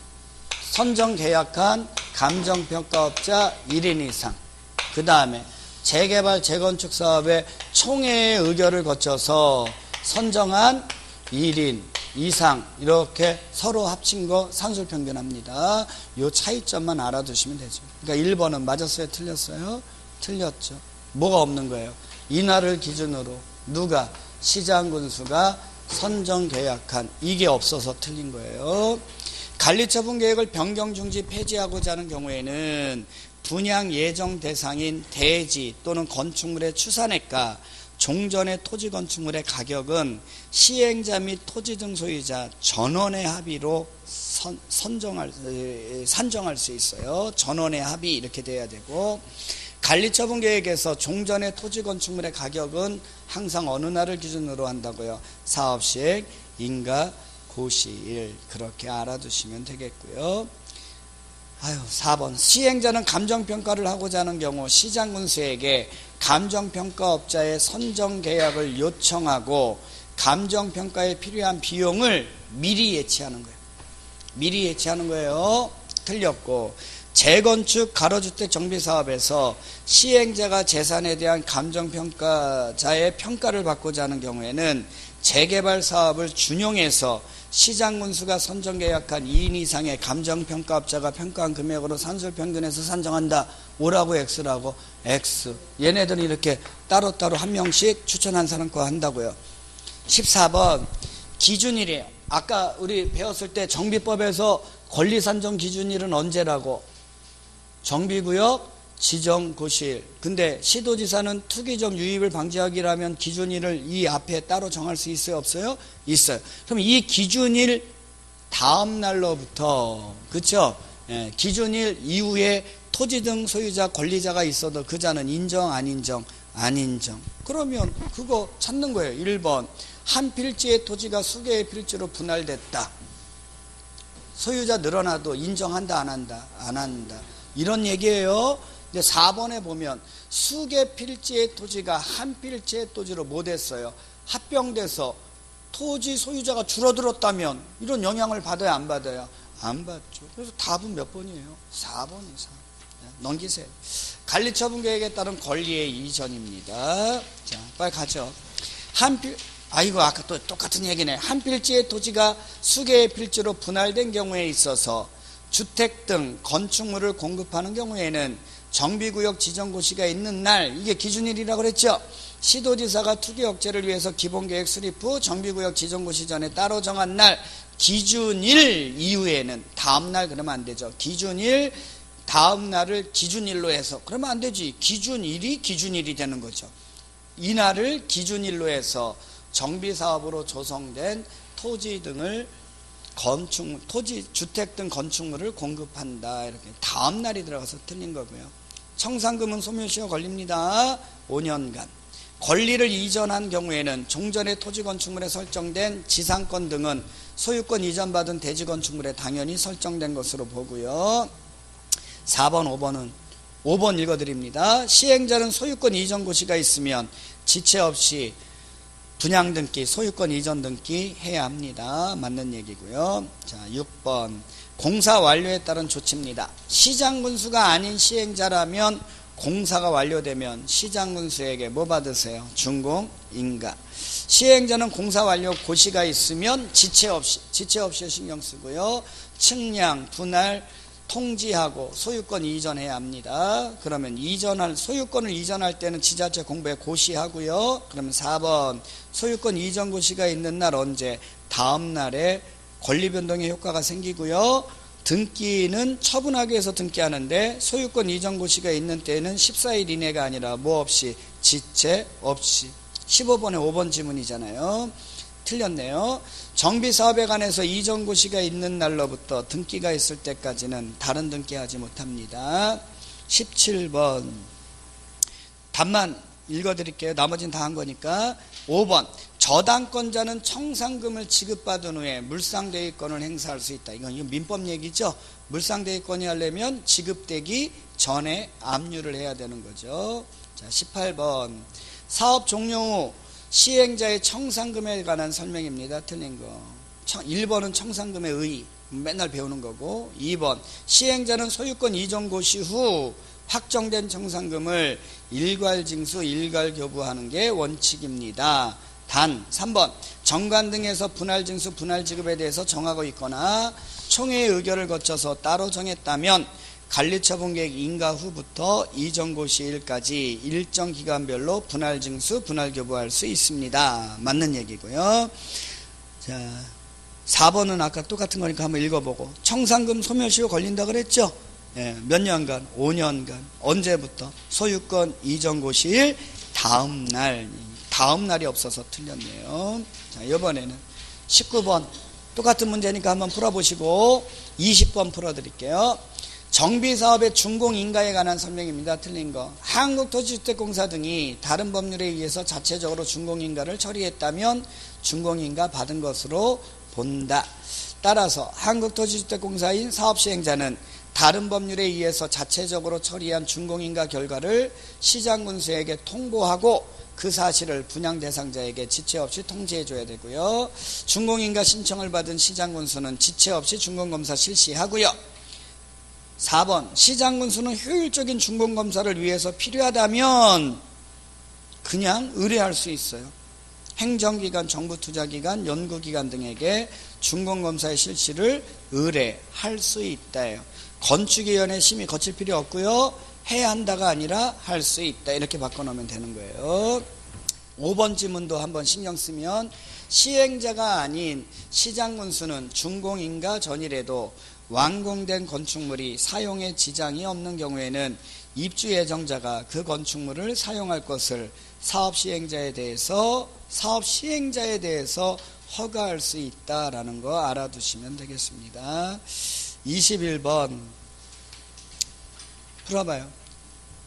[SPEAKER 1] 선정 계약한 감정평가업자 일 인 이상, 그 다음에 재개발 재건축 사업의 총회의 의결을 거쳐서 선정한 일 인 이상, 이렇게 서로 합친 거 산술평균합니다. 이 차이점만 알아두시면 되죠. 그러니까 일 번은 맞았어요? 틀렸어요? 틀렸죠. 뭐가 없는 거예요? 이날을 기준으로 누가? 시장군수가 선정 계약한, 이게 없어서 틀린 거예요. 관리처분계획을 변경 중지 폐지하고자 하는 경우에는 분양 예정 대상인 대지 또는 건축물의 추산액과 종전의 토지 건축물의 가격은 시행자 및 토지 등 소유자 전원의 합의로 선, 선정할, 산정할 수 있어요. 전원의 합의 이렇게 돼야 되고, 관리처분계획에서 종전의 토지 건축물의 가격은 항상 어느 날을 기준으로 한다고요? 사업시행, 인가, 고시일, 그렇게 알아두시면 되겠고요. 아유, 사 번 시행자는 감정평가를 하고자 하는 경우 시장군수에게 감정평가업자의 선정계약을 요청하고 감정평가에 필요한 비용을 미리 예치하는 거예요. 미리 예치하는 거예요. 틀렸고, 재건축 가로주택 정비사업에서 시행자가 재산에 대한 감정평가자의 평가를 받고자 하는 경우에는 재개발 사업을 준용해서 시장군수가 선정계약한 이 인 이상의 감정평가업자가 평가한 금액으로 산술평균해서 산정한다. O라고 X라고 X. 얘네들은 이렇게 따로따로 한 명씩 추천한 사람 거 한다고요. 십사 번 기준일이에요. 아까 우리 배웠을 때 정비법에서 권리산정 기준일은 언제라고? 정비구역 지정고시일. 근데 시도지사는 투기적 유입을 방지하기라면 기준일을 이 앞에 따로 정할 수 있어요? 없어요? 있어요. 그럼 이 기준일 다음 날로부터, 그쵸? 예, 기준일 이후에 토지 등 소유자 권리자가 있어도 그 자는 인정 안 인정? 안 인정. 그러면 그거 찾는 거예요. 일 번 한 필지의 토지가 수개의 필지로 분할됐다. 소유자 늘어나도 인정한다 안 한다? 안 한다. 이런 얘기예요. 근데 사 번에 보면 수개 필지의 토지가 한 필지의 토지로 뭐 됐어요? 합병돼서 토지 소유자가 줄어들었다면 이런 영향을 받아야 안 받아요? 안 받죠. 그래서 답은 몇 번이에요? 사 번 이상. 넘기세요. 관리처분 계획에 따른 권리의 이전입니다. 자, 빨리 가죠. 한 필, 아이고, 아까 또 똑같은 얘기네. 한 필지의 토지가 수개의 필지로 분할된 경우에 있어서 주택 등 건축물을 공급하는 경우에는 정비구역 지정고시가 있는 날, 이게 기준일이라고 그랬죠. 시도지사가 투기 억제를 위해서 기본계획 수립 후 정비구역 지정고시 전에 따로 정한 날, 기준일 이후에는 다음 날 그러면 안 되죠. 기준일 다음 날을 기준일로 해서 그러면 안 되지. 기준일이 기준일이 되는 거죠. 이날을 기준일로 해서 정비사업으로 조성된 토지 등을 건축, 토지, 주택 등 건축물을 공급한다. 이렇게 다음 날이 들어가서 틀린 거고요. 청산금은 소멸시효 걸립니다. 오 년간. 권리를 이전한 경우에는 종전의 토지 건축물에 설정된 지상권 등은 소유권 이전받은 대지 건축물에 당연히 설정된 것으로 보고요. 사 번, 오 번은 오 번 읽어드립니다. 시행자는 소유권 이전 고시가 있으면 지체 없이 분양 등기, 소유권 이전 등기 해야 합니다. 맞는 얘기고요. 자, 육 번 공사 완료에 따른 조치입니다. 시장군수가 아닌 시행자라면 공사가 완료되면 시장군수에게 뭐 받으세요? 준공인가. 시행자는 공사 완료 고시가 있으면 지체 없이, 지체 없이 신경 쓰고요. 측량, 분할, 통지하고 소유권 이전해야 합니다. 그러면 이전할, 소유권을 이전할 때는 지자체 공부에 고시하고요. 그러면 사 번 소유권 이전 고시가 있는 날 언제? 다음 날에 권리변동의 효과가 생기고요. 등기는 처분하기 위해서 등기하는데 소유권 이전 고시가 있는 때에는 십사 일 이내가 아니라 뭐 없이? 지체 없이. 십오 번에 오 번 지문이잖아요. 틀렸네요. 정비사업에 관해서 이전 고시가 있는 날로부터 등기가 있을 때까지는 다른 등기하지 못합니다. 십칠 번 답만 읽어드릴게요. 나머지는 다 한 거니까. 오 번 저당권자는 청산금을 지급받은 후에 물상대위권을 행사할 수 있다. 이건, 이건 민법 얘기죠. 물상대위권이 하려면 지급되기 전에 압류를 해야 되는 거죠. 자, 십팔 번 사업 종료 후 시행자의 청산금에 관한 설명입니다. 틀린 거. 일 번은 청산금의 의의. 맨날 배우는 거고. 이 번 시행자는 소유권 이전 고시 후 확정된 청산금을 일괄징수, 일괄교부하는 게 원칙입니다. 단 삼 번 정관 등에서 분할징수, 분할지급에 대해서 정하고 있거나 총회의 의결을 거쳐서 따로 정했다면 관리처분계획 인가 후부터 이전고시일까지 일정 기간별로 분할징수, 분할교부할 수 있습니다. 맞는 얘기고요. 자, 사 번은 아까 똑같은 거니까 한번 읽어보고. 청산금 소멸시효 걸린다 그랬죠? 예, 몇 년간? 오 년간. 언제부터? 소유권 이전고시일 다음 날. 다음 날이 없어서 틀렸네요. 자, 이번에는 십구 번 똑같은 문제니까 한번 풀어보시고 이십 번 풀어드릴게요. 정비사업의 준공인가에 관한 설명입니다. 틀린 거. 한국토지주택공사 등이 다른 법률에 의해서 자체적으로 준공인가를 처리했다면 준공인가 받은 것으로 본다. 따라서 한국토지주택공사인 사업시행자는 다른 법률에 의해서 자체적으로 처리한 준공인가 결과를 시장군수에게 통보하고 그 사실을 분양 대상자에게 지체 없이 통지해줘야 되고요. 준공인가 신청을 받은 시장군수는 지체 없이 준공검사 실시하고요. 사 번 시장군수는 효율적인 준공검사를 위해서 필요하다면 그냥 의뢰할 수 있어요. 행정기관, 정부투자기관, 연구기관 등에게 준공검사의 실시를 의뢰할 수 있다예요. 건축위원회 심의 거칠 필요 없고요. 해야 한다가 아니라 할 수 있다. 이렇게 바꿔놓으면 되는 거예요. 오 번 지문도 한번 신경 쓰면 시행자가 아닌 시장군수는 준공인가 전이라도 완공된 건축물이 사용에 지장이 없는 경우에는 입주 예정자가 그 건축물을 사용할 것을 사업 시행자에 대해서 사업 시행자에 대해서 허가할 수 있다라는 거 알아두시면 되겠습니다. 이십일 번 풀어봐요.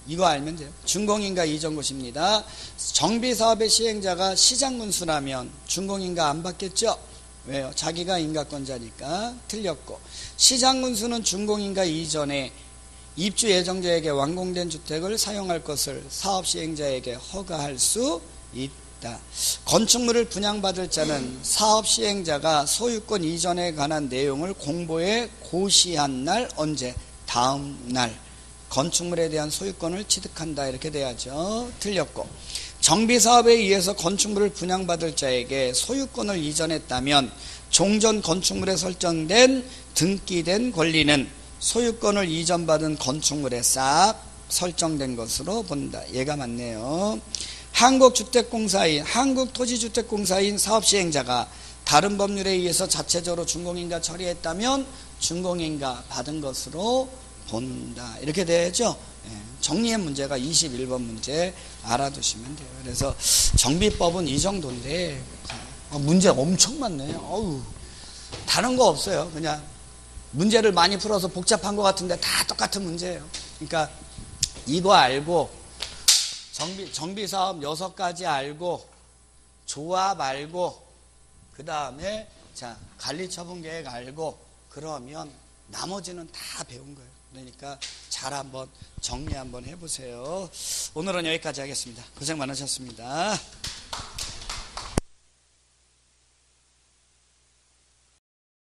[SPEAKER 1] 이거 알면 돼요. 준공인가 이전고시입니다. 정비사업의 시행자가 시장군수라면 준공인가 안 받겠죠? 왜요? 자기가 인가권자니까. 틀렸고, 시장군수는 준공인가 이전에 입주 예정자에게 완공된 주택을 사용할 것을 사업 시행자에게 허가할 수 있다. 건축물을 분양받을 자는 사업 시행자가 소유권 이전에 관한 내용을 공보에 고시한 날 언제? 다음 날. 건축물에 대한 소유권을 취득한다. 이렇게 돼야죠. 틀렸고, 정비사업에 의해서 건축물을 분양받을 자에게 소유권을 이전했다면 종전 건축물에 설정된 등기된 권리는 소유권을 이전받은 건축물에 싹 설정된 것으로 본다. 얘가 맞네요. 한국주택공사인 한국토지주택공사인 사업시행자가 다른 법률에 의해서 자체적으로 준공인가 처리했다면 준공인가 받은 것으로 본다. 이렇게 되죠. 정리의 문제가 이십일 번 문제 알아두시면 돼요. 그래서 정비법은 이 정도인데 문제 엄청 많네요. 어우, 다른 거 없어요. 그냥 문제를 많이 풀어서 복잡한 것 같은데 다 똑같은 문제예요. 그러니까 이거 알고 정비, 정비사업 여섯 가지 알고 조합 알고 그 다음에 자 관리처분계획 알고 그러면 나머지는 다 배운 거예요. 그러니까 잘 한번 정리 한번 해보세요. 오늘은 여기까지 하겠습니다. 고생 많으셨습니다.